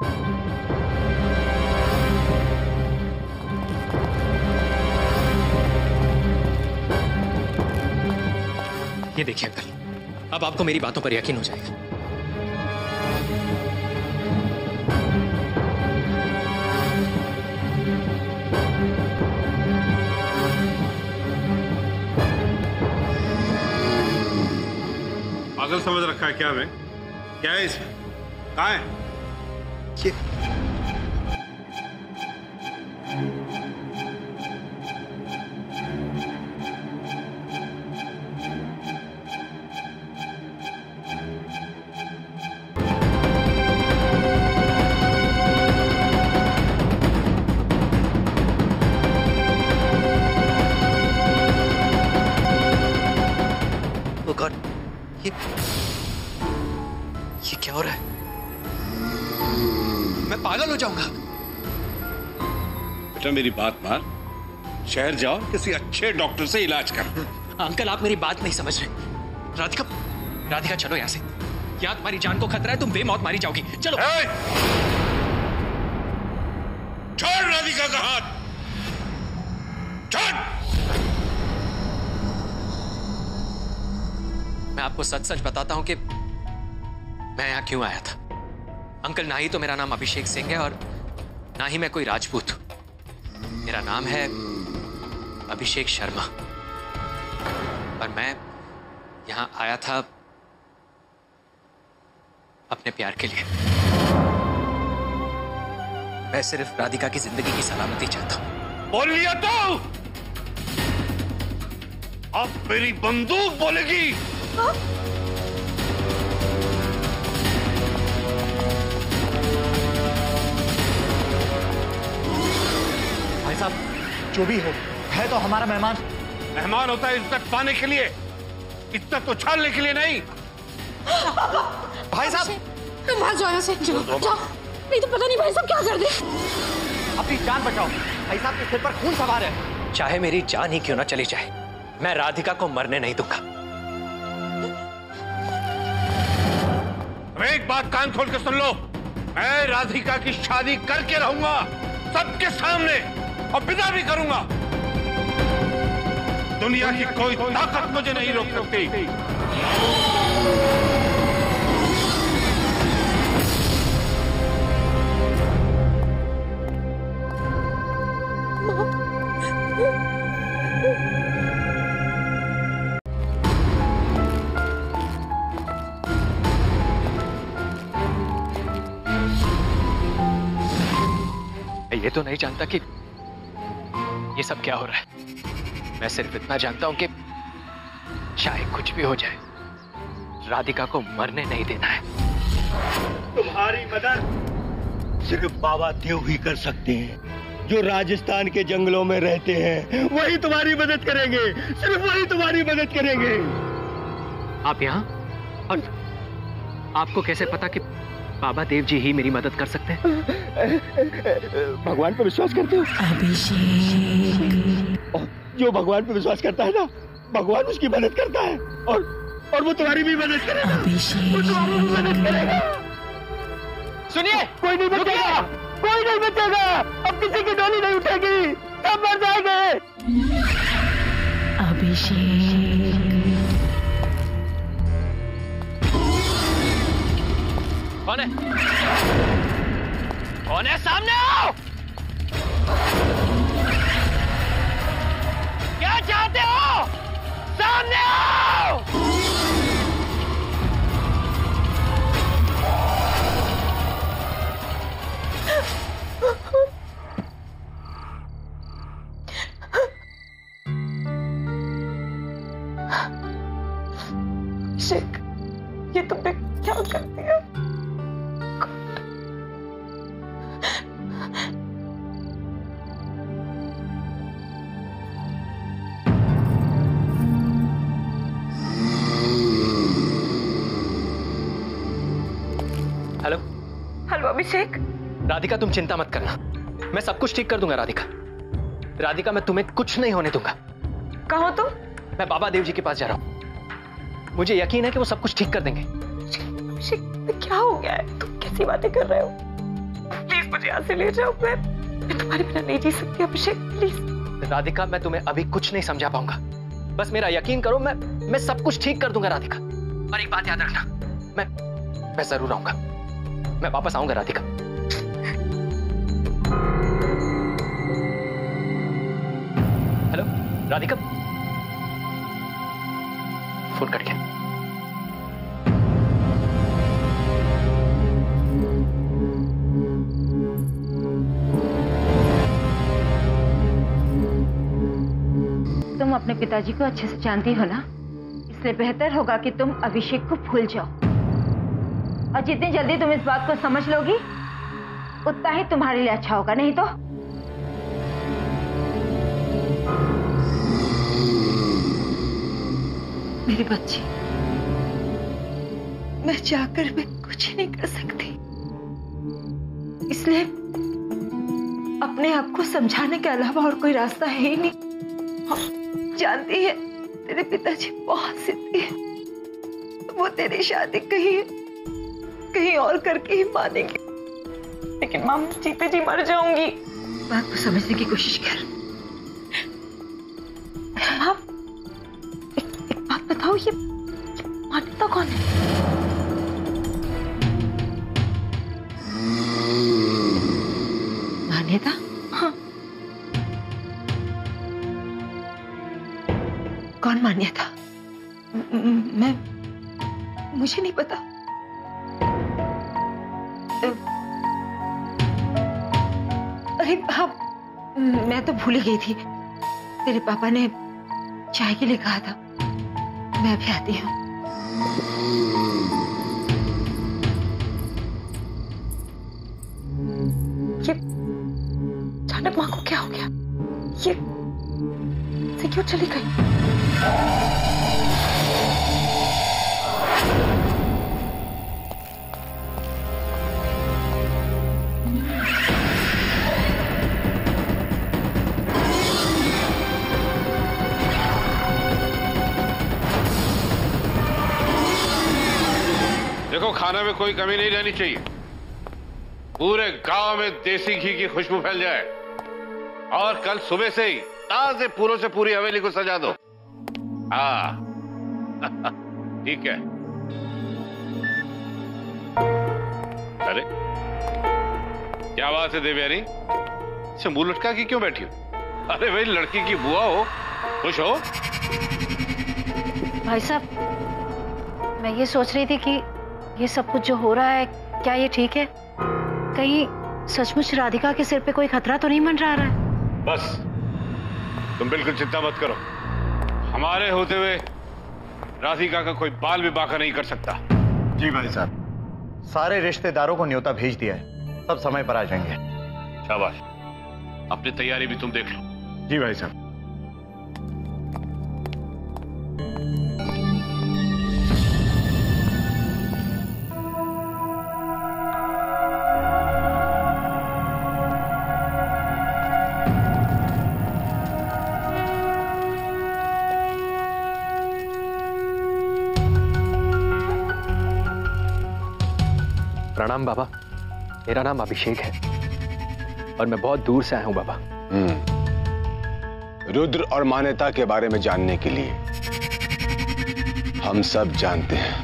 ये देखिए अंकल, अब आपको मेरी बातों पर यकीन हो जाएगा। पागल समझ रखा है क्या? मैं क्या है इसमें? कहाँ है ये? Oh God, ये ये क्या हो रहा है? मैं पागल हो जाऊंगा। बेटा मेरी बात मान, शहर जाओ, किसी अच्छे डॉक्टर से इलाज कर। अंकल, आप मेरी बात नहीं समझ रहे। राधिका, राधिका चलो यहाँ से। क्या तुम्हारी जान को खतरा है? तुम बेमौत मारी जाओगी। चलो। छोड़ राधिका का हाथ, छोड़। मैं आपको सच सच बताता हूं कि मैं यहां क्यों आया था। अंकल, ना ही तो मेरा नाम अभिषेक सिंह है और ना ही मैं कोई राजपूत हूं। मेरा नाम है अभिषेक शर्मा और मैं यहां आया था अपने प्यार के लिए। मैं सिर्फ राधिका की जिंदगी की सलामती चाहता हूं। बोल लिया तो अब मेरी बंदूक बोलेगी। भाई साहब, जो भी हो, है तो हमारा मेहमान। मेहमान होता है इज्जत पाने के लिए, इज्जत उछालने के लिए नहीं। भाई साहब, तुम भाग जाओ यहाँ से, जाओ, जाओ, नहीं तो पता नहीं भाई साहब क्या कर दे। अपनी जान बचाओ, भाई साहब के सिर पर खून सवार है। चाहे मेरी जान ही क्यों ना चली जाए, मैं राधिका को मरने नहीं दूंगा। एक बात कान खोल के सुन लो, मैं राधिका की शादी करके रहूंगा सबके सामने, और विदा भी करूंगा। दुनिया की कोई ताकत मुझे नहीं रोक सकती। ये तो नहीं जानता कि ये सब क्या हो रहा है। मैं सिर्फ इतना जानता हूं कि चाहे कुछ भी हो जाए, राधिका को मरने नहीं देना है। तुम्हारी मदद सिर्फ बाबा देव ही कर सकते हैं, जो राजस्थान के जंगलों में रहते हैं। वही तुम्हारी मदद करेंगे, सिर्फ वही तुम्हारी मदद करेंगे। आप यहाँ? और आपको कैसे पता कि बाबा देव जी ही मेरी मदद कर सकते हैं? भगवान पर विश्वास करते हो? अभिषेक। जो भगवान पर विश्वास करता है ना, भगवान उसकी मदद करता है, और और वो तुम्हारी भी मदद करेगा। वो तुम्हारी भी मदद करेगा। सुनिए, कोई नहीं बचेगा, कोई नहीं बचेगा। अब किसी की डोली नहीं उठेगी, सब मर जाएंगे। अभिषेक। कौन है? कौन है? सामने आओ। क्या चाहते हो? सामने आओ। अभिषेक, ये तुमने क्या कर दिया? हेलो हेलो अभिषेक। राधिका, तुम चिंता मत करना, मैं सब कुछ ठीक कर दूंगा। राधिका राधिका मैं तुम्हें कुछ नहीं होने दूंगा। कहाँ हो तुम? मैं बाबा देव जी के पास जा रहा हूँ। मुझे यकीन है कि वो सब कुछ ठीक कर देंगे। अभिषेक, क्या हो गया है? तुम कैसी बातें कर रहे हो? प्लीज मुझे यहाँ से ले जाओ। मैं मैं तुम्हारे बिना नहीं जी सकती अभिषेक, प्लीज। राधिका, मैं तुम्हें अभी कुछ नहीं समझा पाऊंगा, बस मेरा यकीन करो। मैं मैं सब कुछ ठीक कर दूंगा राधिका। और एक बात याद रखना, मैं मैं जरूर आऊंगा, मैं वापस आऊंगा Radhika. Hello Radhika, phone cut गया। तुम अपने पिताजी को अच्छे से जानती हो ना, इसलिए बेहतर होगा कि तुम अभिषेक को भूल जाओ। और जितनी जल्दी तुम इस बात को समझ लोगी, उतना ही तुम्हारे लिए अच्छा होगा। नहीं तो मेरी बच्ची, मैं जाकर मैं कुछ नहीं कर सकती, इसलिए अपने आप को समझाने के अलावा और कोई रास्ता है ही नहीं। हाँ, जानती है तेरे पिताजी बहुत जिद्दी है, वो तेरी शादी कहीं कहीं और करके ही मानेंगे। लेकिन मां, मैं जीते जी मर जाऊंगी। बात को समझने की कोशिश कर। मां, एक, एक बात बताओ, ये मान्यता कौन है? मान्यता? हाँ। कौन मान्यता? मैं मुझे नहीं पता। अरे हाँ, मैं तो भूल ही गई थी। तेरे पापा ने चाय के लिए कहा था। मैं भी आती हूँ। ये अचानक माँ को क्या हो गया? ये से क्यों चली गई? देखो, खाने में कोई कमी नहीं रहनी चाहिए। पूरे गांव में देसी घी की खुशबू फैल जाए और कल सुबह से ही ताजे फूलों से पूरी हवेली को सजा दो। हाँ ठीक है। अरे क्या बात है देवयानी, इसे मुंह लटका के क्यों बैठी हो? अरे भाई, लड़की की बुआ हो, खुश हो। भाई साहब, मैं ये सोच रही थी कि ये सब कुछ जो हो रहा है, क्या ये ठीक है? कहीं सचमुच राधिका के सिर पे कोई खतरा तो नहीं मंडरा रहा है? बस तुम बिल्कुल चिंता मत करो। हमारे होते हुए राधिका का कोई बाल भी बाका नहीं कर सकता। जी भाई साहब, सारे रिश्तेदारों को न्योता भेज दिया है, सब समय पर आ जाएंगे। शाबाश, अपनी तैयारी भी तुम देख लो। जी भाई साहब। प्रणाम बाबा, मेरा नाम अभिषेक है और मैं बहुत दूर से आया हूं बाबा। हम्म, रुद्र और मान्यता के बारे में जानने के लिए हम सब जानते हैं।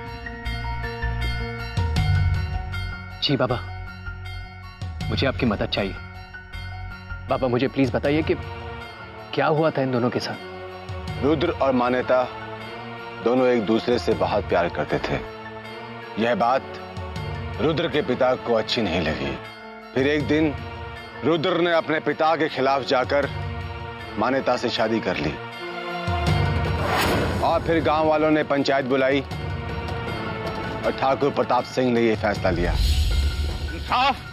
जी बाबा, मुझे आपकी मदद चाहिए। बाबा मुझे प्लीज बताइए कि क्या हुआ था इन दोनों के साथ। रुद्र और मान्यता दोनों एक दूसरे से बहुत प्यार करते थे। यह बात रुद्र के पिता को अच्छी नहीं लगी। फिर एक दिन रुद्र ने अपने पिता के खिलाफ जाकर मान्यता से शादी कर ली और फिर गांव वालों ने पंचायत बुलाई और ठाकुर प्रताप सिंह ने यह फैसला लिया। इंसाफ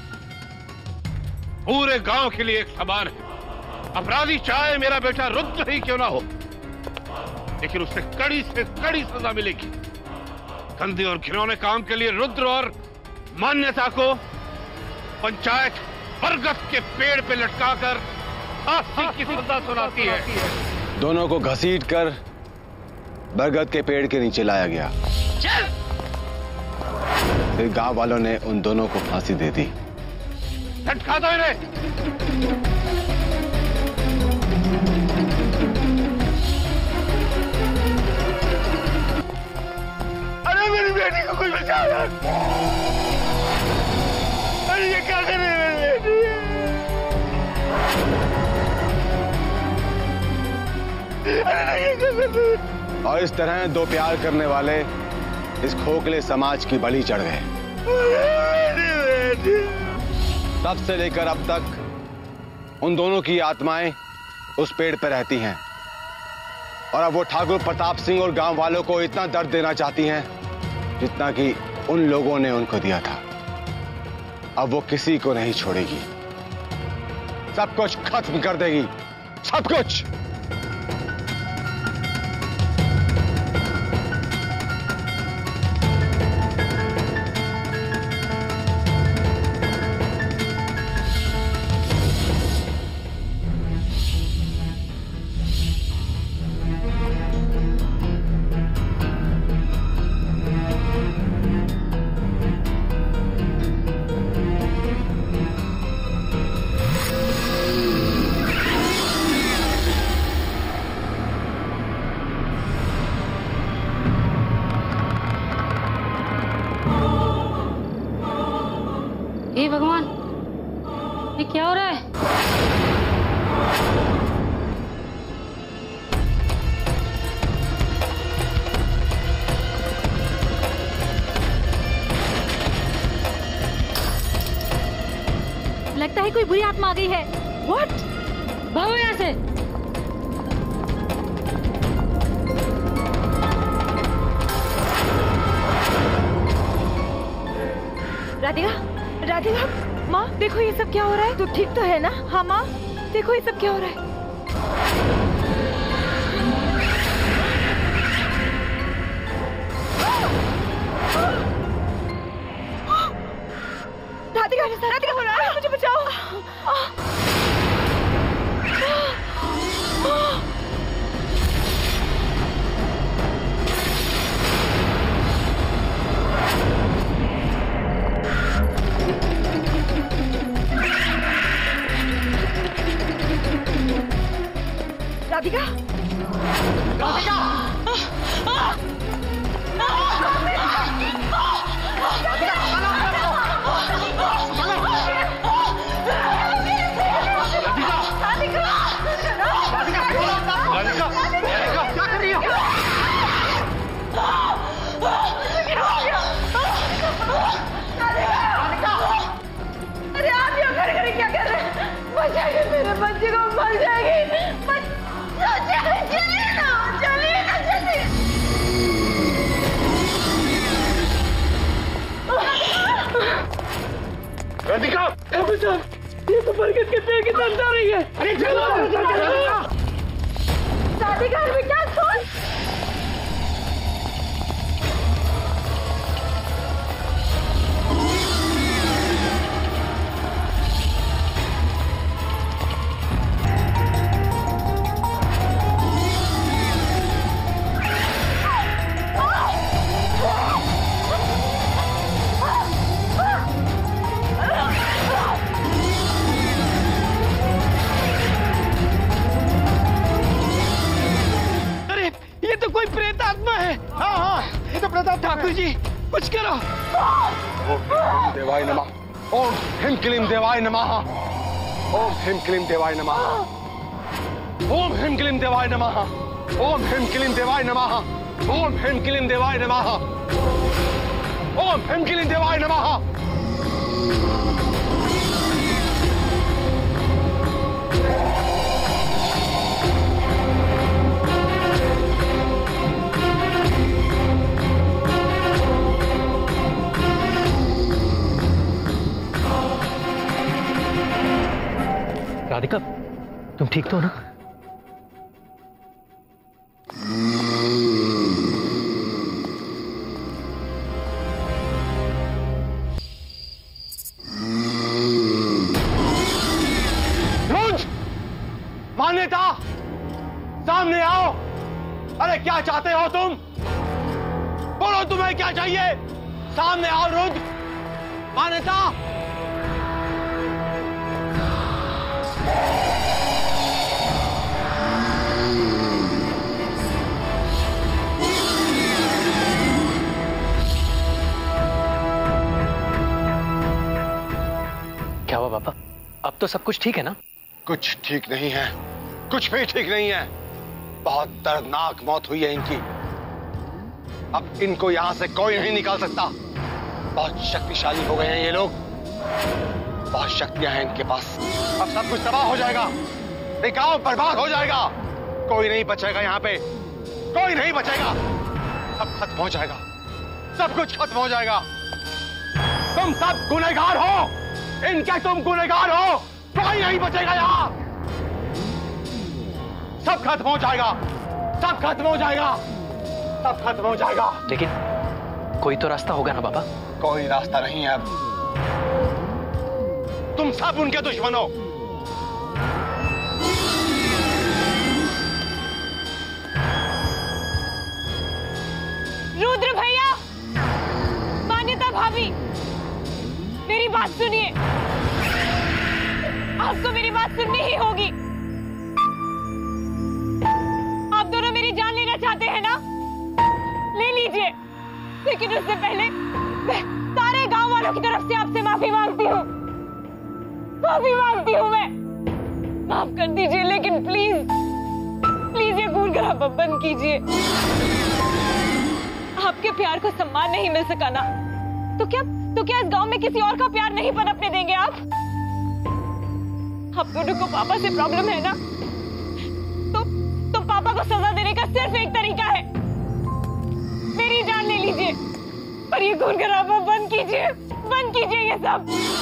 पूरे गांव के लिए एक समान है। अपराधी चाहे मेरा बेटा रुद्र ही क्यों ना हो, लेकिन उसे कड़ी से कड़ी सजा मिलेगी। गंदे और घिनौने काम के लिए रुद्र और मान्यता को पंचायत बरगद के पेड़ पे लटकाकर फांसी की सजा सुनाती है। दोनों को घसीटकर बरगद के पेड़ के नीचे लाया गया। फिर गांव वालों ने उन दोनों को फांसी दे दी। लटका दो इन्हें। अरे मेरी बेटी को कोई बचाओ यार। अरे ये क्या कर रही है मेरी बेटी? अरे नहीं, ये क्या कर रही है? और इस तरह दो प्यार करने वाले इस खोखले समाज की बलि चढ़ गए। तब से लेकर अब तक उन दोनों की आत्माएं उस पेड़ पर रहती हैं और अब वो ठाकुर प्रताप सिंह और गांव वालों को इतना दर्द देना चाहती हैं जितना कि उन लोगों ने उनको दिया था। अब वो किसी को नहीं छोड़ेगी, सब कुछ खत्म कर देगी, सब कुछ। हे भगवान, ये क्या हो रहा है? कोई बुरी आत्मा आ गई है। व्हाट? भागो यहाँ से। राधिका, राधिका, माँ देखो ये सब क्या हो रहा है। तू ठीक तो है ना? हाँ माँ, देखो ये सब क्या हो रहा है। राधिका, राधिका, मुझे बचाओ। राधिका, राधिका, क्या कर रही हो? अरे आप यहाँ खड़े खड़े क्या कर रहे हैं? बचाइए मेरे बच्चे को, मर जाएगी। चलिए ना, चलिए ना, चलिए। राधिका, ये तो बरगद के पेड़ की तरफ जा रही है। अरे चलो, राधिका, बेटा सुन। ठाकुर जी कुछ करो। ओम देवाय नमः। ओम हिम क्लीम देवाय नमः। ओम हिम क्लीम देवाय नमः। ओम हिम क्लीम देवाय नमः। ओम हिम क्लीम देवाय नमः। ओम हिम क्लीम देवाय नमः। ओम हिम क्लीम देवाय नमः। राधिका, तुम ठीक तो हो ना? रुंज, मान्यता, सामने आओ। अरे क्या चाहते हो तुम? बोलो तुम्हें क्या चाहिए? सामने आओ रुंज। मान्यता, क्या हुआ पापा? अब तो सब कुछ ठीक है ना? कुछ ठीक नहीं है, कुछ भी ठीक नहीं है। बहुत दर्दनाक मौत हुई है इनकी। अब इनको यहां से कोई नहीं निकाल सकता। बहुत शक्तिशाली हो गए हैं ये लोग, बहुत शक्तियां हैं इनके पास। अब सब कुछ तबाह हो जाएगा, ये गांव बर्बाद हो जाएगा। कोई नहीं बचेगा यहाँ पे, कोई नहीं बचेगा। सब खत्म हो जाएगा, सब कुछ खत्म हो जाएगा। तुम सब गुनहगार हो, इनके तुम गुनहगार हो। कोई नहीं बचेगा यहाँ, सब खत्म हो जाएगा, सब खत्म हो जाएगा, सब खत्म हो जाएगा। लेकिन कोई तो रास्ता होगा ना पापा? कोई रास्ता नहीं है अब। तुम सब उनके दुश्मन हो। रुद्र भैया, मान्यता भाभी, मेरी बात सुनिए। आपको मेरी बात सुननी ही होगी। आप दोनों मेरी जान लेना चाहते हैं ना? ले लीजिए, लेकिन उससे पहले मैं सारे गांव वालों की तरफ से आपसे माफी मांगती हूँ। माफी मांगती हूँ मैं। माफ कर दीजिए, लेकिन प्लीज प्लीज ये खून खराबा बंद कीजिए। आपके प्यार को सम्मान नहीं मिल सका ना, तो क्या तो क्या इस गांव में किसी और का प्यार नहीं पनपने देंगे आप? हम दोनों को पापा से प्रॉब्लम है ना, तो तो पापा को सजा देने का सिर्फ एक तरीका है, मेरी जान ले लीजिए, पर ये खून खराबा बंद कीजिए, बंद कीजिए ये सब।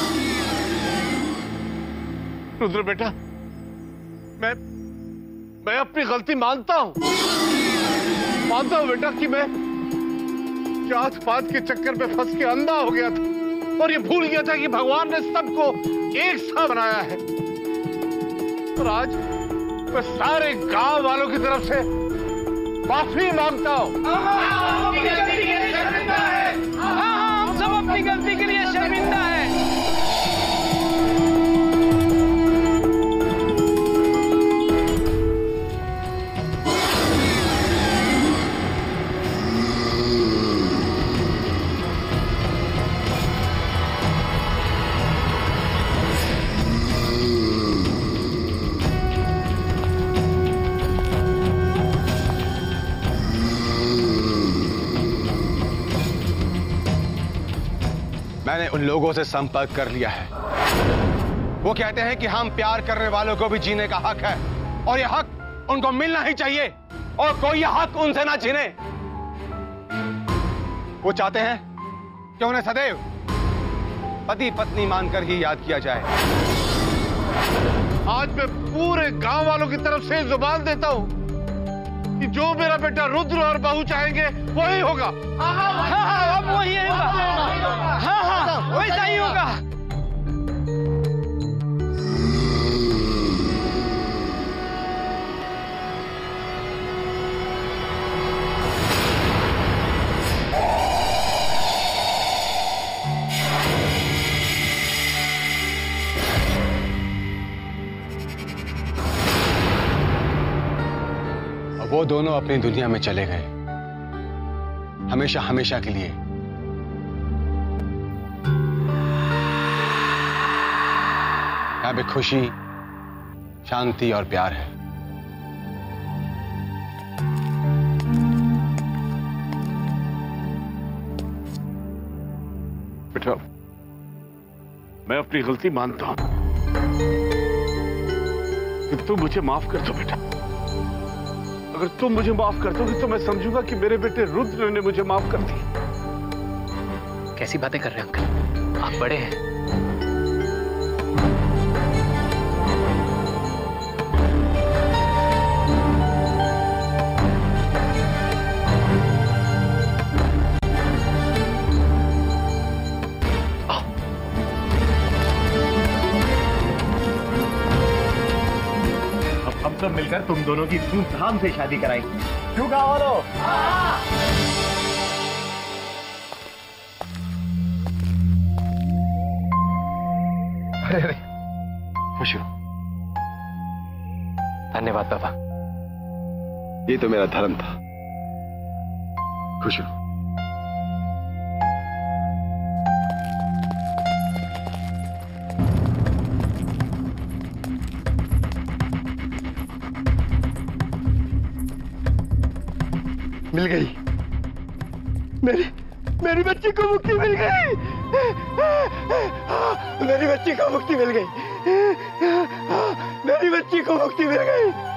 रुद्र बेटा, मैं मैं अपनी गलती मानता हूं, मानता हूं बेटा कि मैं जात पात के चक्कर में फंस के अंधा हो गया था और ये भूल गया था कि भगवान ने सबको एक सा बनाया है। और आज मैं सारे गांव वालों की तरफ से माफी मांगता हूं। हम सब अपनी गलती के लिए शर्मिंदा है। मैंने उन लोगों से संपर्क कर लिया है। वो कहते हैं कि हम प्यार करने वालों को भी जीने का हक है और यह हक उनको मिलना ही चाहिए और कोई यह हक उनसे ना छीने। वो चाहते हैं कि उन्हें सदैव पति पत्नी मानकर ही याद किया जाए। आज मैं पूरे गांव वालों की तरफ से जुबान देता हूं कि जो मेरा बेटा रुद्र और बहू चाहेंगे वही होगा। हाँ हाँ, अब वही होगा। हाँ हाँ, वैसा ही होगा। वो दोनों अपनी दुनिया में चले गए, हमेशा हमेशा के लिए। यहाँ पे खुशी, शांति और प्यार है। बेटा, मैं अपनी गलती मानता हूं, कि तुम मुझे माफ कर दो बेटा। अगर तुम मुझे माफ कर दोगे तो मैं समझूंगा कि मेरे बेटे रुद्र ने मुझे माफ कर दिया। कैसी बातें कर रहे हैं अंकल, आप बड़े हैं। सब मिलकर तुम दोनों की धूमधाम से शादी कराएंगे। क्यों गाँव वालों? अरे अरे खुश हो। धन्यवाद बाबा। ये तो मेरा धर्म था। खुश हो। मिल गई, मेरी मेरी बच्ची को मुक्ति मिल गई। मेरी बच्ची को मुक्ति मिल गई। मेरी बच्ची को मुक्ति मिल गई।